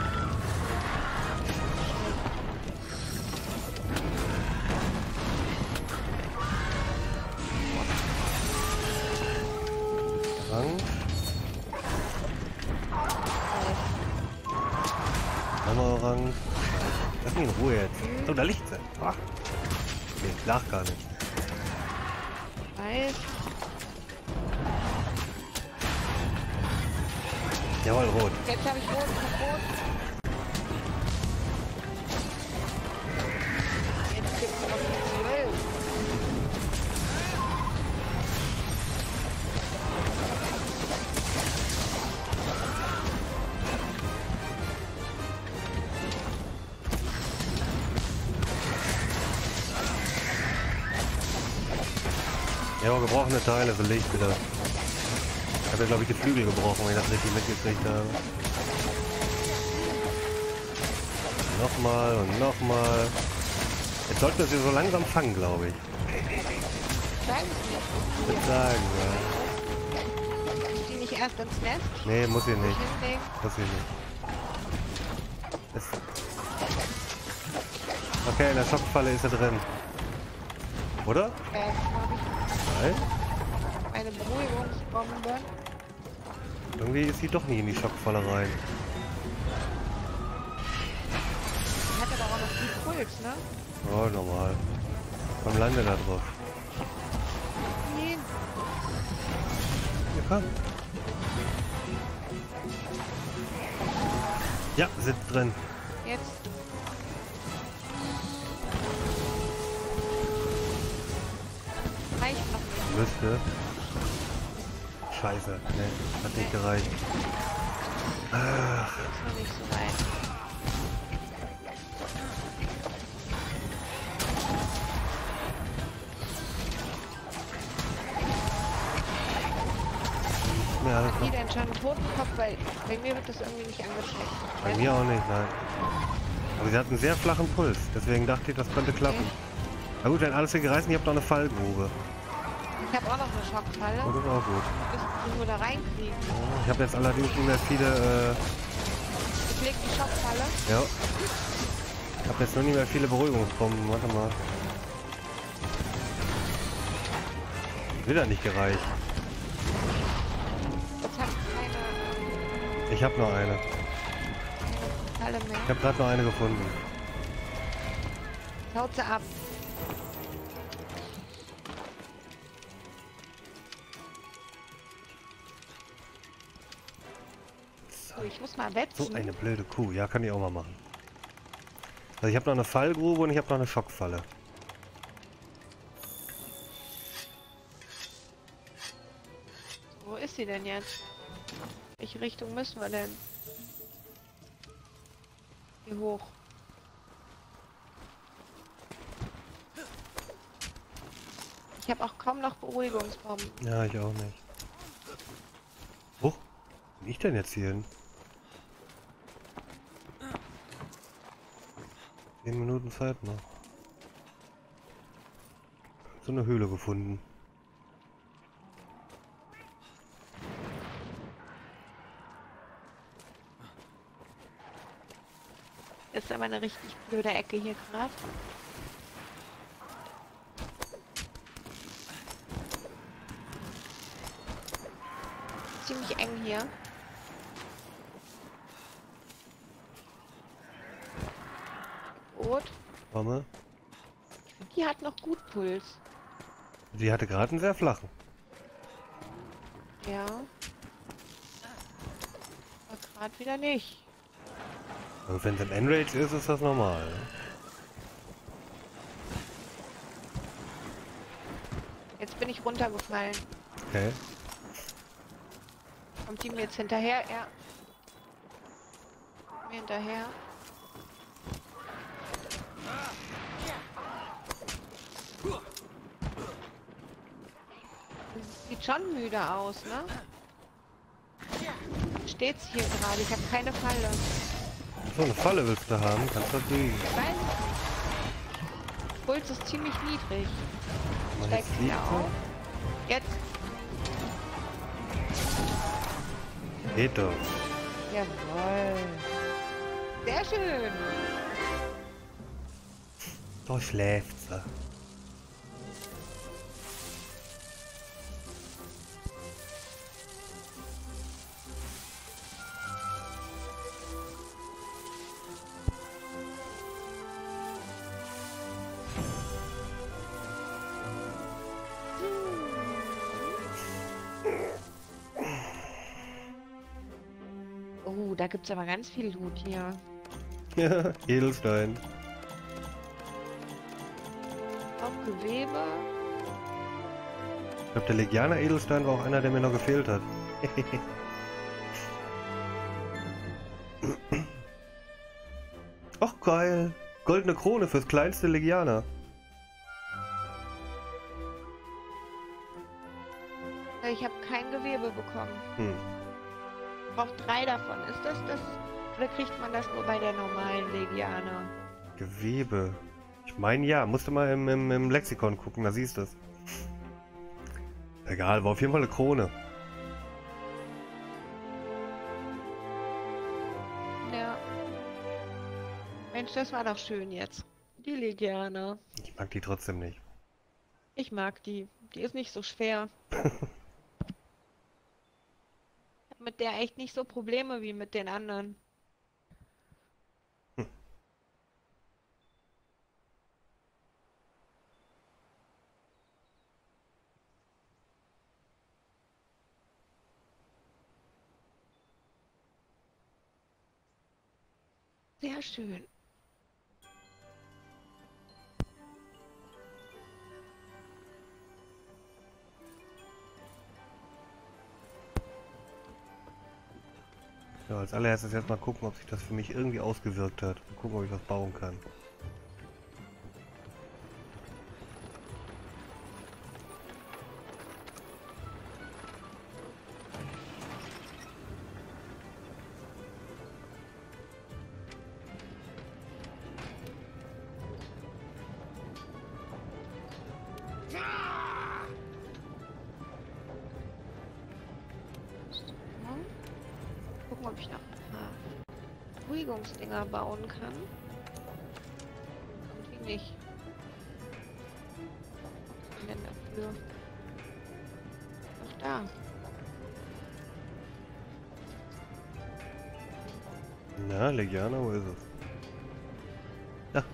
Orange. Nochmal orange. Lass mich in Ruhe jetzt. Oh, da liegt sie. Ach. Okay, lag gar nicht. Weiß. Jawohl, rot. Jetzt habe ich rot, ich hab rot. Jetzt gibt's noch die 12. Ja, aber gebrochene Teile belegt wieder. Ich habe ja, glaube ich, die Flügel gebrochen, wenn ich das richtig mitgekriegt habe. Nochmal und nochmal. Jetzt sollten wir sie so langsam fangen, glaube ich. Sagen Sie Ich würde sagen, ja. nicht. Ist die nicht erst ins Nest? Nee, muss sie nicht. Hinlegen? Muss sie nicht. Ist... Okay, in der Schockfalle ist er drin. Oder? Glaube ich. Nein? Eine Beruhigungsbombe. Irgendwie ist sie doch nie in die Schockfalle rein. Die hat aber auch noch viel Puls, ne? Oh, normal. Komm, lande da drauf. Nee. Ja, komm. Ja, sitzt drin. Jetzt. Reicht noch nicht. Müsste. Scheiße. Ne, hat nicht gereicht. Ach, Ist noch nicht so weit. mir alles Hat die noch. denn schon einen Totenkopf? Weil bei mir wird das irgendwie nicht angezeigt. Bei mir auch nicht, nein. Aber sie hat einen sehr flachen Puls, deswegen dachte ich, das könnte klappen. Na gut, wenn alles hier gereißt, ihr habt noch eine Fallgrube. Ich habe auch noch eine Schockfalle. Oh, das ist auch gut. Müssen wir nur da reinkriegen. Ich habe jetzt allerdings nicht mehr viele Ich leg die Schockfalle. Ja. Ich habe jetzt noch nicht mehr viele Beruhigungsbomben. Warte mal. Wieder nicht gereicht. Jetzt hab ich keine Ich habe noch eine. Falle mehr. Ich habe gerade noch eine gefunden. Haut sie ab. So, ich muss mal wetzen. So eine blöde Kuh. Ja, kann ich auch mal machen. Also ich habe noch eine Fallgrube und ich habe noch eine Schockfalle. Wo ist sie denn jetzt? Welche Richtung müssen wir denn? Hier hoch. Ich habe auch kaum noch Beruhigungsbomben. Ja, ich auch nicht. Wo bin ich denn jetzt hier hin? 10 Minuten Zeit noch. So eine Höhle gefunden. Ist aber eine richtig blöde Ecke hier gerade. Ziemlich eng hier. Rot. Komme. Die hat noch gut Puls. Sie hatte gerade einen sehr flachen. Ja. Aber gerade wieder nicht. Also wenn es im Enrage ist, ist das normal. Jetzt bin ich runtergefallen. Okay. Kommt die mir jetzt hinterher? Ja. Kommt mir hinterher. Sieht schon müde aus, ne? Steht's hier gerade? Ich habe keine Falle. So eine Falle willst du haben? Kannst du kriegen. Ich weiß es nicht. Puls ist ziemlich niedrig. Mal Steigt jetzt wieder liegt auf. Jetzt. sie. Geht doch. Jawohl. Sehr schön. Da schläft sie. Oh, da gibt's aber ganz viel Loot hier. Ja, Edelstein. Auch Gewebe. Ich glaube, der Legianer Edelstein war auch einer, der mir noch gefehlt hat. Ach geil. Goldene Krone fürs kleinste Legianer. Ich habe kein Gewebe bekommen. Hm. Ich brauche 3 davon. Ist das das? Oder kriegt man das nur bei der normalen Legianer? Gewebe. Ich meine ja, musst du mal im Lexikon gucken, da siehst du es. Egal, war auf jeden Fall eine Krone. Ja. Mensch, das war doch schön jetzt. Die Legianer. Ich mag die trotzdem nicht. Ich mag die. Die ist nicht so schwer. Ich hab mit der echt nicht so Probleme wie mit den anderen. Sehr schön. Ja, als allererstes jetzt mal gucken, ob sich das für mich irgendwie ausgewirkt hat. Mal gucken, ob ich was bauen kann. Gucken, ob ich noch. Beruhigungsdinger bauen kann. Irgendwie nicht. Was ist denn dafür? Ach da. Na, Legiana, wo ist es? Ja.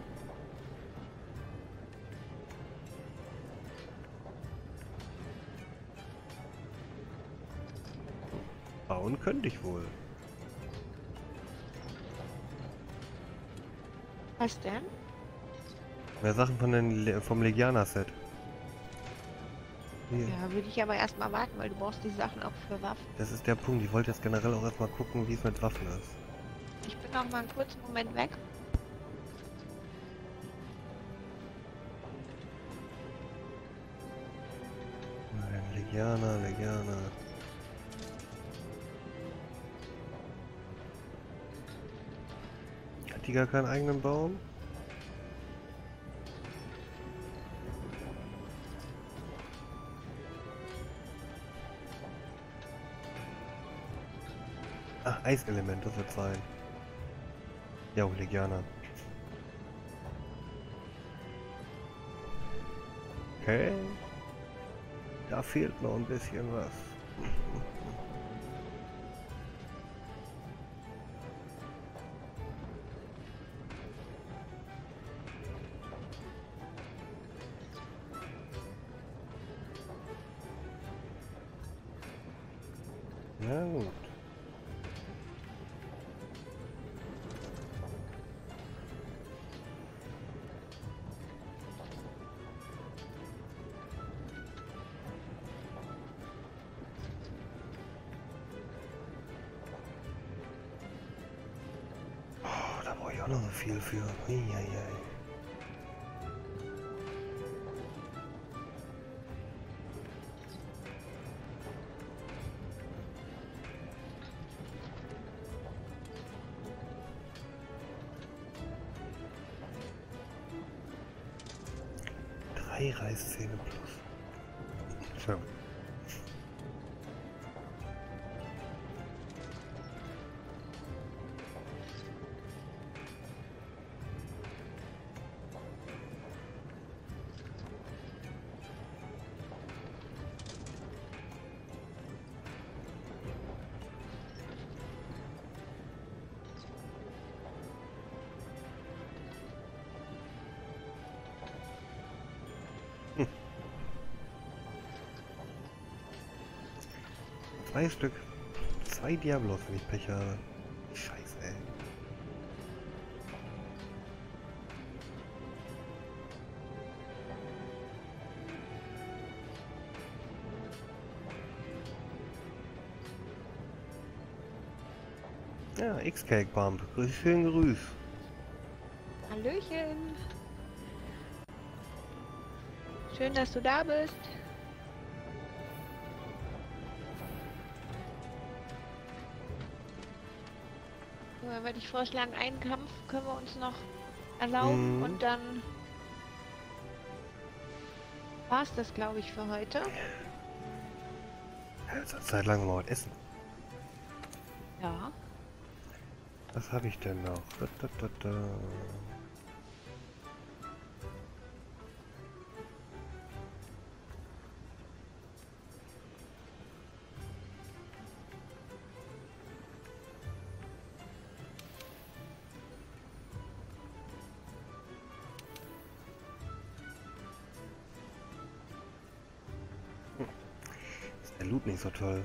Bauen könnte ich wohl. Was denn? Mehr Sachen von vom Legiana-Set. Hier. Ja, würde ich aber erstmal warten, weil du brauchst die Sachen auch für Waffen. Das ist der Punkt. Ich wollte jetzt generell auch erstmal gucken, wie es mit Waffen ist. Ich bin noch mal einen kurzen Moment weg. Legiana. Hat die gar keinen eigenen Baum? Ach, Eiselement, das wird sein. Ja, Legiana. Okay. Da fehlt noch ein bisschen was. Na gut. Da brauche ich auch noch so viel für. Eieiei. Drei Reißzähne plus. So. Zwei Stück. Zwei Diablos, wenn ich Pech habe. Scheiße, ey. Ja, X-Cake Bump. Schönen Grüß. Hallöchen. Schön, dass du da bist. Dann würde ich vorschlagen, einen Kampf können wir uns noch erlauben und dann war es das, glaube ich, für heute. Ja, jetzt eine Zeit lang mal was essen. Ja. Was habe ich denn noch? Da. Ist der Loot nicht so toll?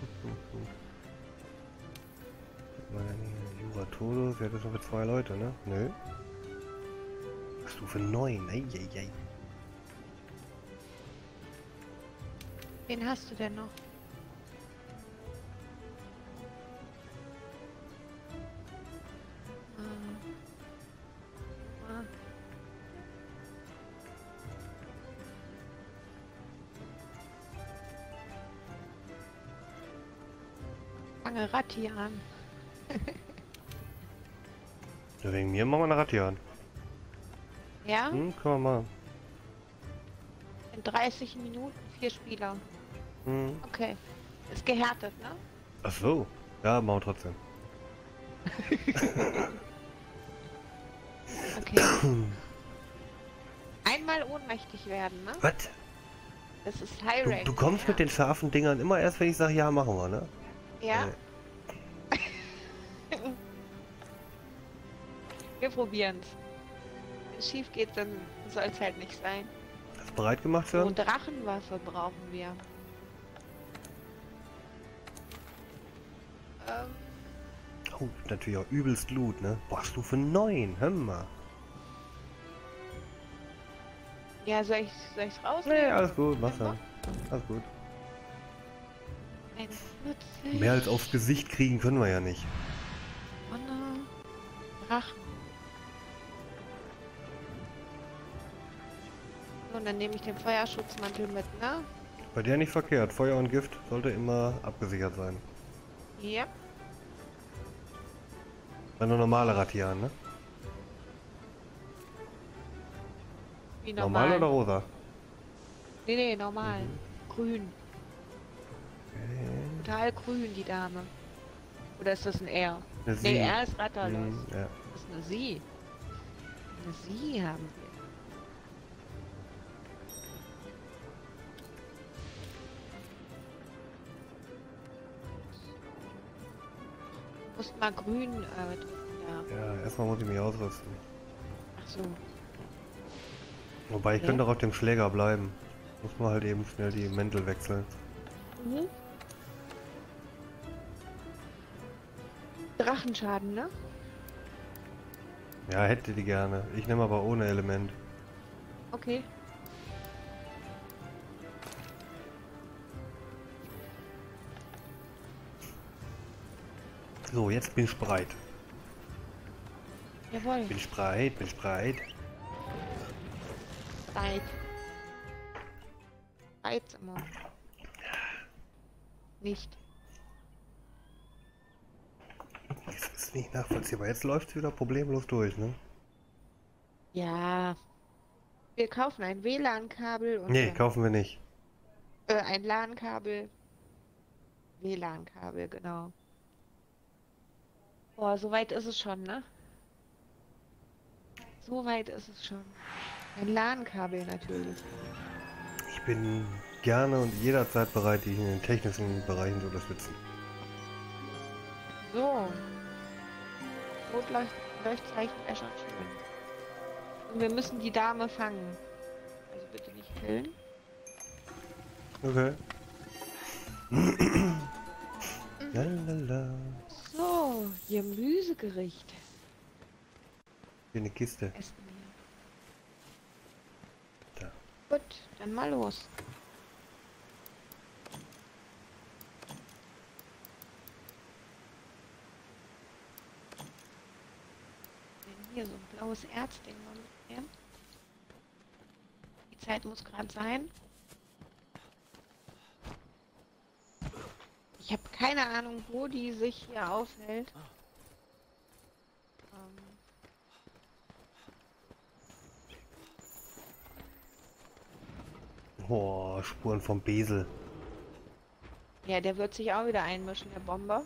Jura Todos, ja, das sind für 2 Leute, ne? Nö. Stufe 9, eieiei. Wen hast du denn noch? Fange Ratti an. Ja, wegen mir machen wir eine Ratian. Ja? Können wir mal. In 30 Minuten 4 Spieler. Hm. Okay. Ist gehärtet, ne? Ach so. Ja, machen wir trotzdem. Okay. Einmal ohnmächtig werden, ne? Was? Das ist High Du, Rank. du kommst ja. mit den scharfen Dingern immer erst, wenn ich sage, ja, machen wir, ne? Ja, wir probieren's. Wenn es schief geht, dann soll es halt nicht sein. Hast du bereit gemacht, So, Sören? Drachenwaffe brauchen wir. Ähm, Oh, natürlich auch übelst Loot, ne? Boah, Stufe 9, hör mal. ja, soll ich's Nee, rausnehmen? alles gut, mach dann. Alles gut. 41. Mehr als aufs Gesicht kriegen können wir ja nicht. Donner. Drachen. So, und dann nehme ich den Feuerschutzmantel mit, ne? Bei der nicht verkehrt. Feuer und Gift sollte immer abgesichert sein. Ja. Bei einer normale Ratian, ne? Wie normal. Normal oder rosa? Nee, normal. Grün. Okay. Total grün, die Dame. Oder ist das ein R? Eine Nee, Sie. R ist Ratterlos. Ja. Das ist eine Sie. Eine Sie haben wir. Muss mal grün drücken, ja. Ja, erstmal muss ich mich ausrüsten. Ach so. Wobei, ich Okay. könnte auch auf dem Schläger bleiben. Muss man halt eben schnell die Mäntel wechseln. Mhm. Drachenschaden, ne? Ja, hätte die gerne. Ich nehme aber ohne Element. Okay. So, jetzt bin ich bereit. Jawohl. Bin ich bereit, bin ich bereit. Zeit. Zeit immer. Nicht. Das ist nicht nachvollziehbar. Jetzt läuft es wieder problemlos durch, ne? Ja. Wir kaufen ein WLAN-Kabel und Nee, kaufen wir nicht. ein LAN-Kabel. WLAN-Kabel, genau. Boah, so weit ist es schon, ne? So weit ist es schon. Ein LAN-Kabel natürlich. Ich bin gerne und jederzeit bereit, dich in den technischen Bereichen zu unterstützen. So. Rotleuchtzeichen wäre schon schön. Und wir müssen die Dame fangen. Also bitte nicht killen. Okay. Lalala. So, Gemüsegericht. Hier eine Kiste. Essen wir. Da. Gut, dann mal los. Hier so ein blaues Erzding mal mitnehmen. Die Zeit muss gerade sein. Ich habe keine Ahnung, wo die sich hier aufhält. Oh, Spuren vom Besel. Ja, der wird sich auch wieder einmischen, der Bomber.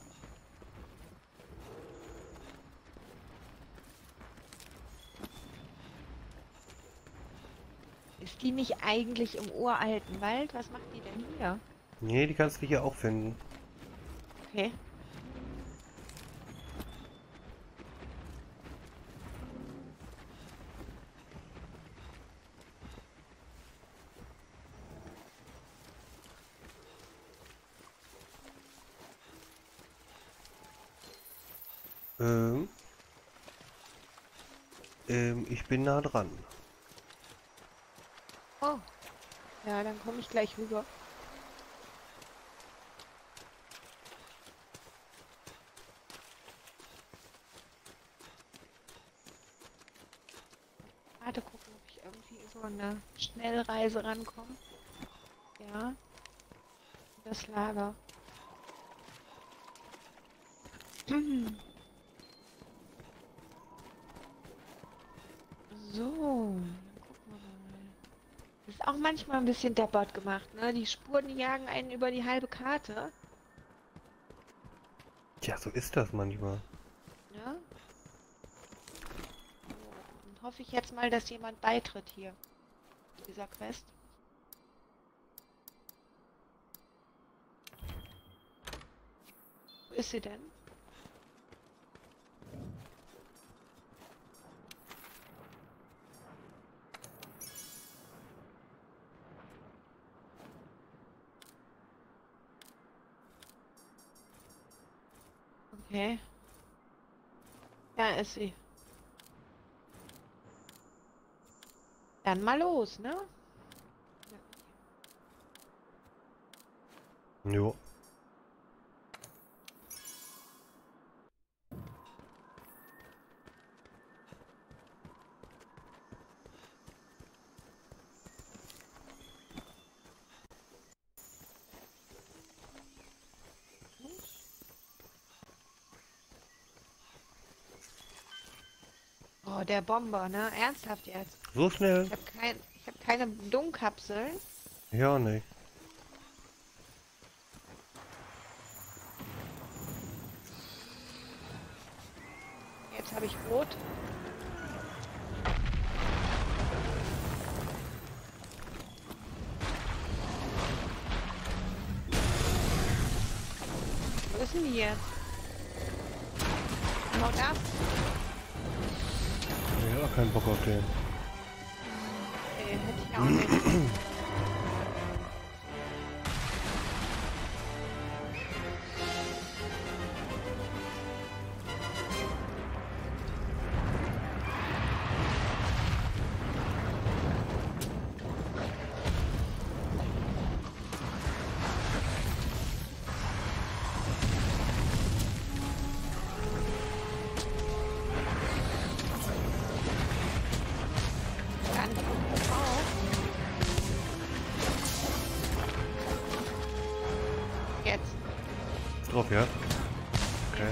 Ist die nicht eigentlich im uralten Wald? Was macht die denn hier? Nee, die kannst du hier auch finden. Okay. Ich bin nah dran. Oh. Ja, dann komme ich gleich rüber. Warte, gucken, ob ich irgendwie so eine Schnellreise rankomme. Ja. Das Lager. So, dann gucken wir mal. Das ist auch manchmal ein bisschen deppert gemacht, ne? Die Spuren, die jagen einen über die halbe Karte. Tja, so ist das manchmal. ne? So, dann hoffe ich jetzt mal, dass jemand beitritt hier. Dieser Quest. Wo ist sie denn? Okay. Da ist sie. Dann mal los, ne? Jo. Oh, der Bomber, ne? Ernsthaft jetzt. So schnell? Ich hab keine Dummkapseln. Ja, nicht. Jetzt habe ich Rot. Wo ist denn die jetzt? Haut ab. Ich hab auch keinen Bock auf den. Nee, hätte ich auch nicht. Gar nicht drauf. Jetzt. Ist drauf, ja? Okay.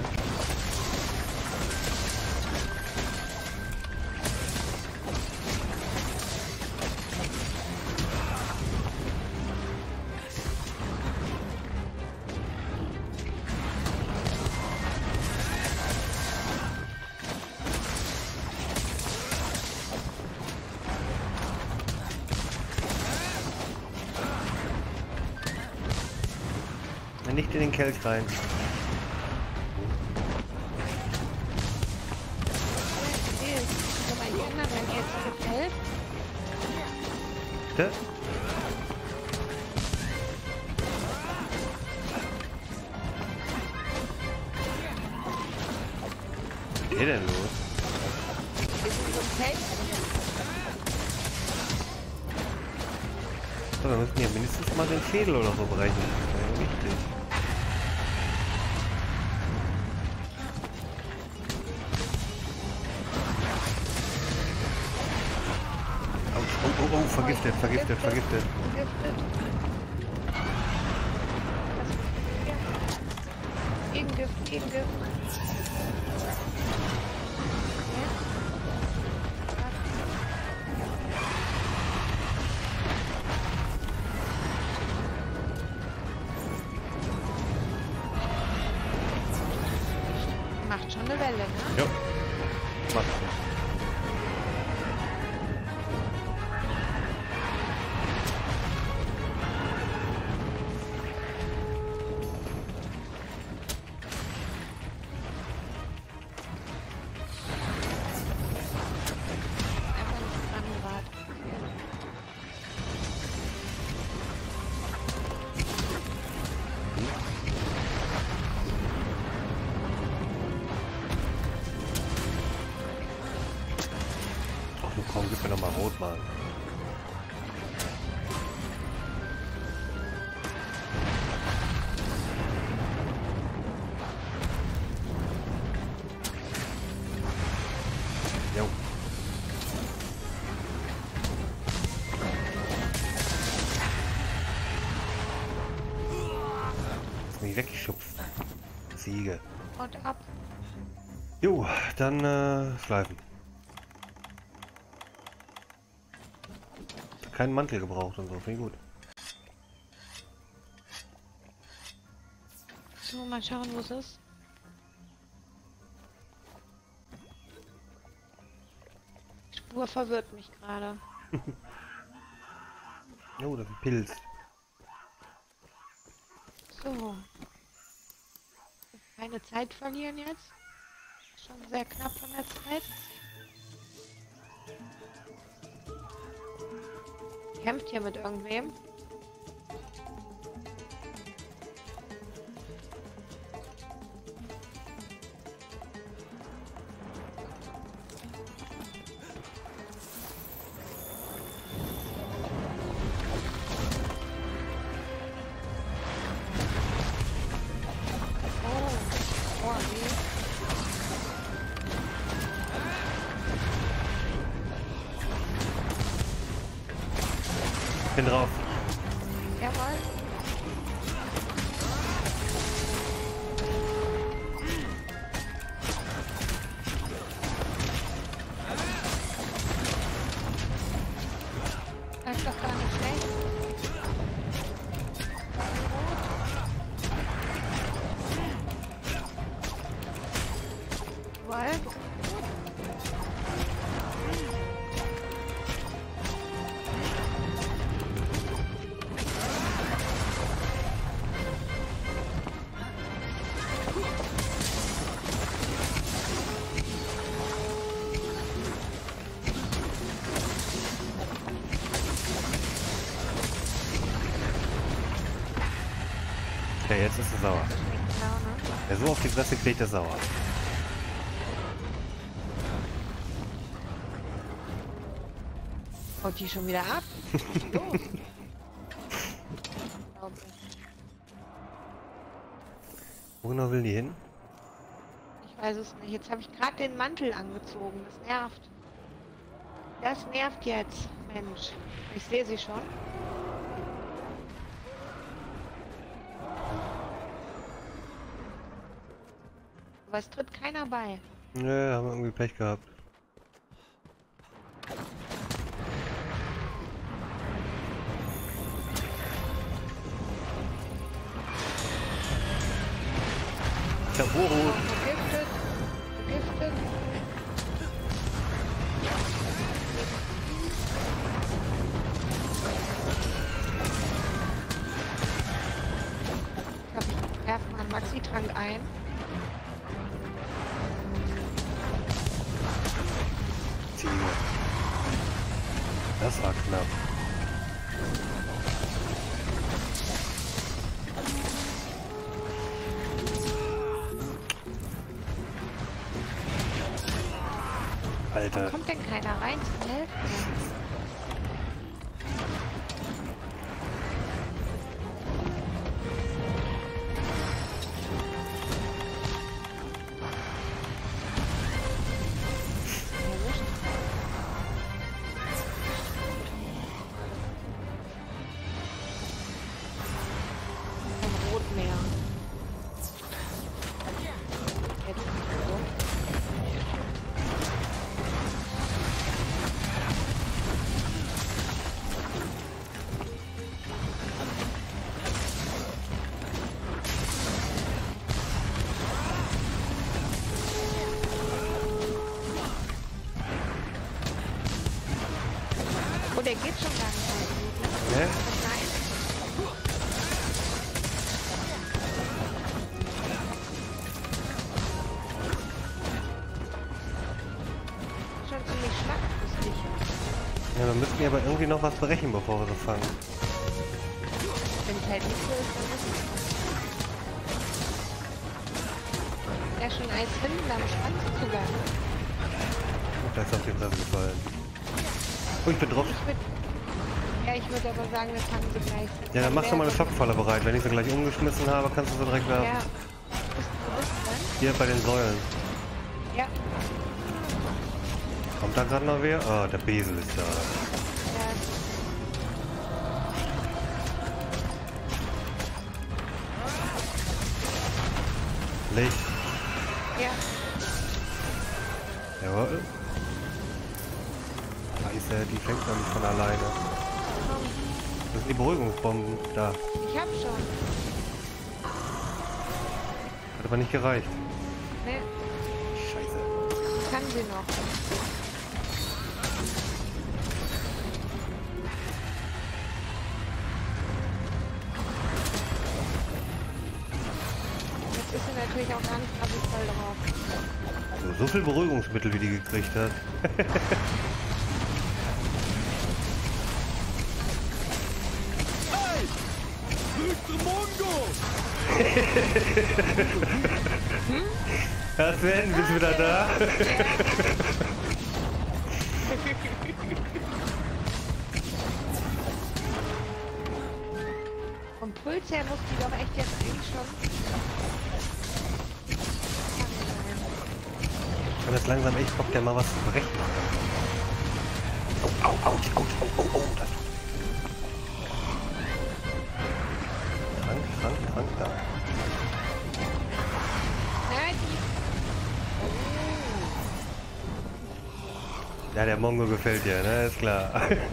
Nicht in den Kelch rein. Guck mal, hier, wenn jetzt gefällt. Bitte? Was ist hier denn los? Wir sind so ein Feld. So, wir müssen hier mindestens mal den Schädel oder so brechen. Das ist ja wichtig. Oh, vergiftet, vergiftet, vergiftet. Gegengift, Gegengift. Macht schon eine Welle, ne? Ja. Mach. Einfach nicht dran geraten. Ach du komm, gib mir noch mal rot, Mann. Jo. Ist mich weggeschubst. Ziege. Und ab. Jo, dann schleifen. Keinen Mantel gebraucht und so, finde ich gut. So, mal schauen, wo es ist. Natur verwirrt mich gerade. Oh, das ist ein Pilz. So. Keine Zeit verlieren jetzt. Schon sehr knapp von der Zeit. Kämpft hier mit irgendwem. Bin drauf. Jawohl. Das ist doch gar nicht schlecht. Jawohl. Ja, jetzt ist er sauer. Wer so auf die Fresse kriegt, ist sauer. Haut die schon wieder ab? Los. Wo genau will die hin? Ich weiß es nicht. Jetzt habe ich gerade den Mantel angezogen. Das nervt. Das nervt jetzt. Mensch. Ich sehe sie schon. Aber es tritt keiner bei. Nö, haben wir irgendwie Pech gehabt. Der Boot. Vergiftet. Vergiftet. Ich werfe mal einen Maxi-Trank ein. Ziege. Das war knapp. Alter. Kommt denn keiner rein zum Helfen? Oh, der geht schon gar nicht mehr. Ne? Nein. Schon ziemlich schlagkräftig. Ja, wir müssen aber irgendwie noch was brechen, bevor wir so fangen. Wenn es halt nicht so ist, dann ist es so. Ja, schon eins hinten am Schwanz zugange. Und da ist auf die Fresse gefallen. Oh, ich bin drauf. Ich würde aber sagen, wir fangen sie gleich. Ja, dann machst du mal eine Schockfalle bereit. Wenn ich sie gleich umgeschmissen habe, kannst du sie direkt werfen. Ja. Bist du bewusst Hier bei den Säulen. dann? Ja. Kommt da gerade noch wer? Ah, der Besel ist da. Ja. Licht. Ja. Jawohl. Scheiße, die fängt noch nicht von alleine. Komm. Das sind die Beruhigungsbomben. Da. Ich hab schon. Hat aber nicht gereicht. Ne, Scheiße. kann sie noch. natürlich auch gar nicht mal so voll drauf. So viel Beruhigungsmittel, wie die gekriegt hat. Ja, Sven, bist du wieder da? Vom Puls her muss die doch echt jetzt eigentlich schon... Ich habe jetzt langsam echt Bock, der mal was zu brechen. Au, au, au, au, au, au, das tut Krank, da. Nein, Ja, der Mongo gefällt dir, ne? Ist klar.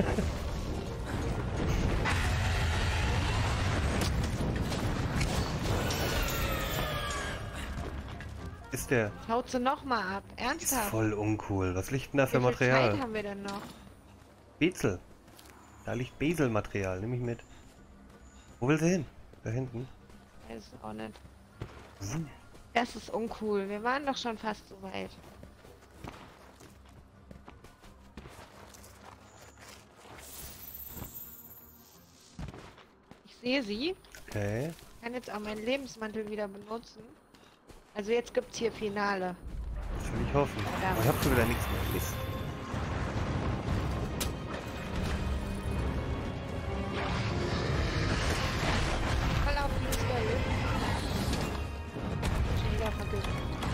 Ist der? haut sie nochmal ab. Ist Ernsthaft? voll uncool. Was liegt denn da für Wie viel Material? Zeit haben wir denn noch? Bezel. Da liegt Beselmaterial, nehme ich mit. Wo will sie hin? Da hinten. Weiß auch nicht. Hm. Das ist uncool. Wir waren doch schon fast so weit. Ich sehe sie. Okay. Ich kann jetzt auch meinen Lebensmantel wieder benutzen. Also jetzt gibt's hier Finale. Das will ich hoffen. Ja. Aber ich hab schon wieder nichts mehr. Mist. Voll auf die Stelle. Schon wieder vergessen.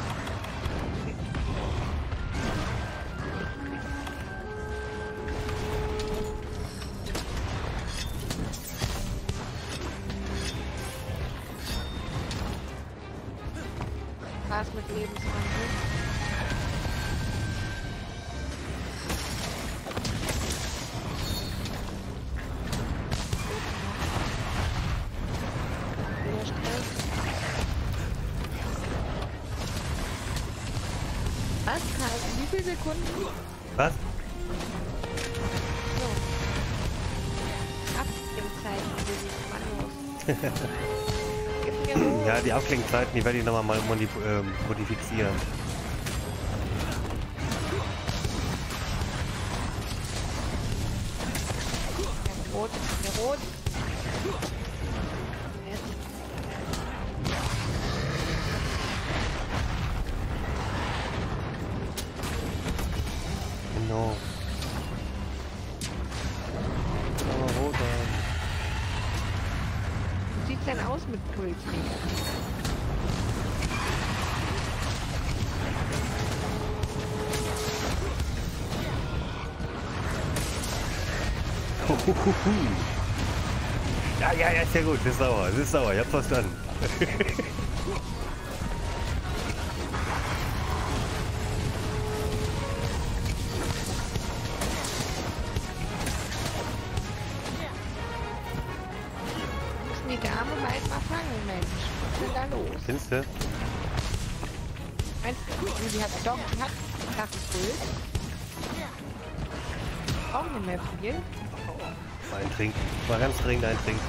Spaß mit Lebenswandel. Widerstand. Was? Wie viele Sekunden? Was? So. Abklingzeiten für die Kommandos. Gib mir hoch. Ja, die Abklingzeiten, die werde ich nochmal modifizieren. Rot, der Rot. Jetzt. Genau. Oh, roter. Wie sieht's denn aus mit Puls? Ja, ja, ja, ist ja gut. Ist sauer, ist sauer. Ich hab's verstanden. Müssen die Dame bald mal fangen, Mensch. Was ist denn da los? Findest du? Meinst du, die hat doch, die hat einen flachen Puls. Auch nicht mehr viel. Mal ein Trinken. Mal ganz dringend ein Trinken.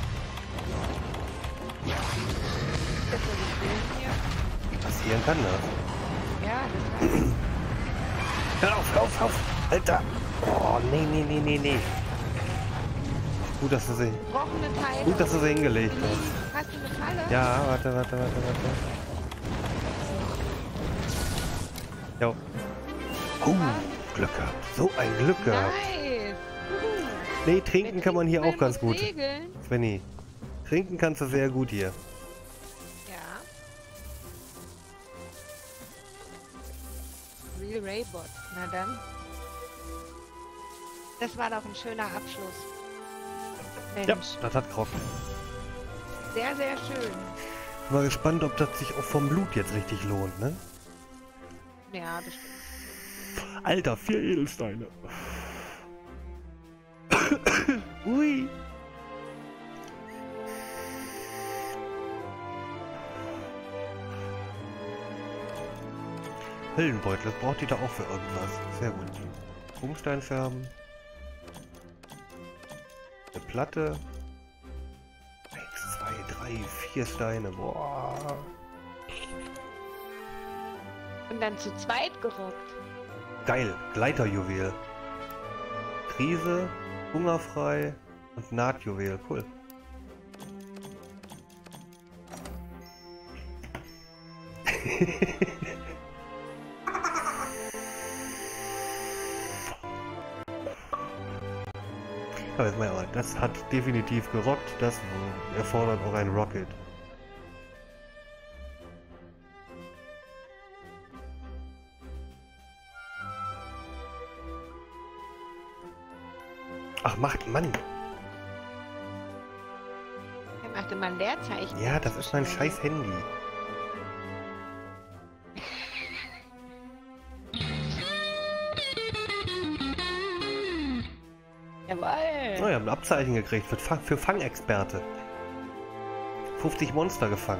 Das soll ich sehen hier. Passieren kann das. Ja, das war Hör auf, hör auf, hör auf! Alter! Oh, nee, nee, nee, nee, nee. Gut, dass du sie, gebrochene Teile. gut, dass du sie hingelegt hast. Hast du eine Falle? Ja, warte. Jo. Glück gehabt. So ein Glück gehabt. Nice. Nee, trinken kann man hier auch ganz gut. Segeln. Svenny, trinken kannst du sehr gut hier. Ja. Real Raybot. Na dann. Das war doch ein schöner Abschluss. Mensch. Ja, das hat Krog. Sehr, sehr schön. Mal gespannt, ob das sich auch vom Blut jetzt richtig lohnt, ne? Ja, bestimmt. Alter, 4 Edelsteine. Ui. Höllenbeutel, das braucht die da auch für irgendwas. Sehr gut. Krummsteinfärben. Eine Platte. 1, 2, 3, 4 Steine. Boah. Und dann zu zweit gerockt. Geil, Gleiterjuwel. Krise, hungerfrei und Nahtjuwel. Cool. Aber jetzt mal, das hat definitiv gerockt. Das erfordert auch ein Rocket. Ach, macht Mann. Er machte mal ein Leerzeichen. Ja, das ist mein scheiß Handy. Jawohl. Oh, ich habe ein Abzeichen gekriegt für Fangexperte. 50 Monster gefangen.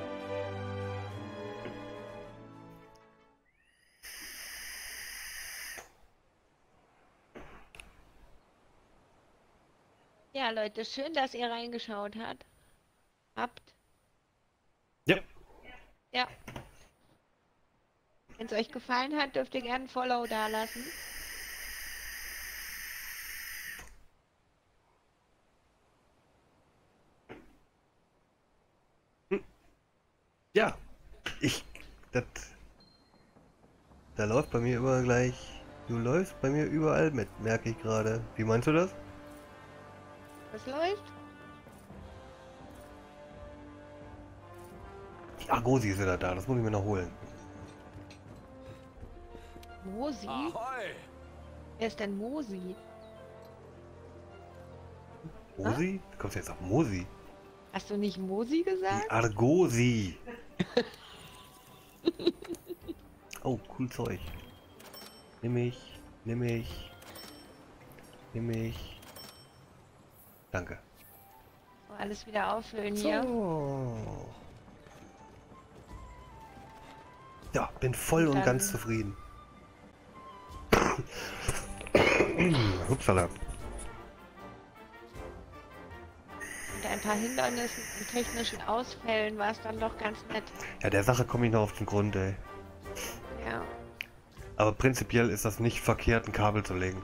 Ja, Leute, schön, dass ihr reingeschaut habt. Ja. Ja. Wenn es euch gefallen hat, dürft ihr gerne ein Follow dalassen. Ja. Da läuft bei mir immer gleich. Du läufst bei mir überall mit, merke ich gerade. Wie meinst du das? Was läuft? Die Argosi ist wieder da, das muss ich mir noch holen. Mosi? Ahoi! Wer ist denn Mosi? Mosi? Du kommst jetzt auf Mosi. Hast du nicht Mosi gesagt? Die Argosi. Oh, cool Zeug. Nimm ich. Danke. So, alles wieder auffüllen hier. So. Ja, bin voll und Dann- ganz zufrieden. Upsala. Mit ein paar Hindernissen und technischen Ausfällen war es dann doch ganz nett. Ja, der Sache komme ich noch auf den Grund, ey. Ja. Aber prinzipiell ist das nicht verkehrt, ein Kabel zu legen.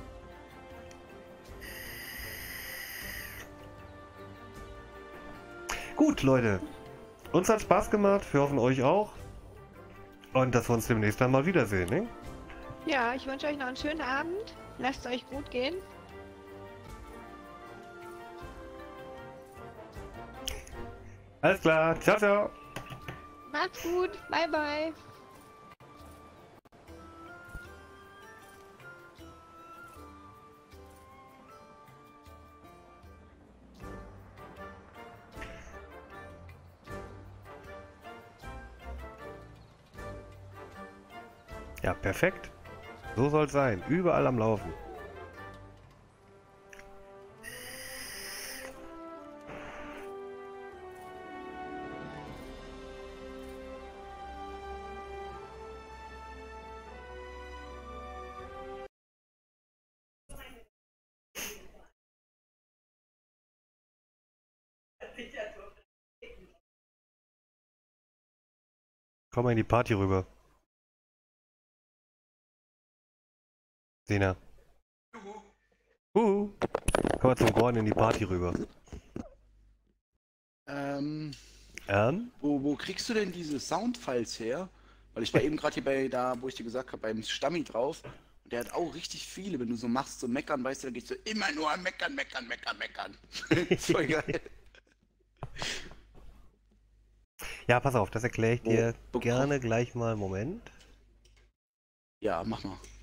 Gut, Leute. Uns hat Spaß gemacht. Wir hoffen euch auch. Und dass wir uns demnächst einmal wiedersehen, ne? Ja, ich wünsche euch noch einen schönen Abend. Lasst es euch gut gehen. Alles klar. Ciao, ciao. Macht's gut. Bye, bye. Ja, perfekt. So soll es sein. Überall am Laufen. Komm mal in die Party rüber. Sena. Komm mal zum Gordon in die Party rüber. Wo kriegst du denn diese Soundfiles her? Weil ich war eben gerade hier wo ich dir gesagt habe, beim Stammi drauf. Und der hat auch richtig viele. Wenn du so machst, so meckern, weißt du, dann gehst du immer nur am meckern. Voll geil. Ja, pass auf, das erkläre ich dir Wo- gerne gleich mal. Moment. Ja, mach mal.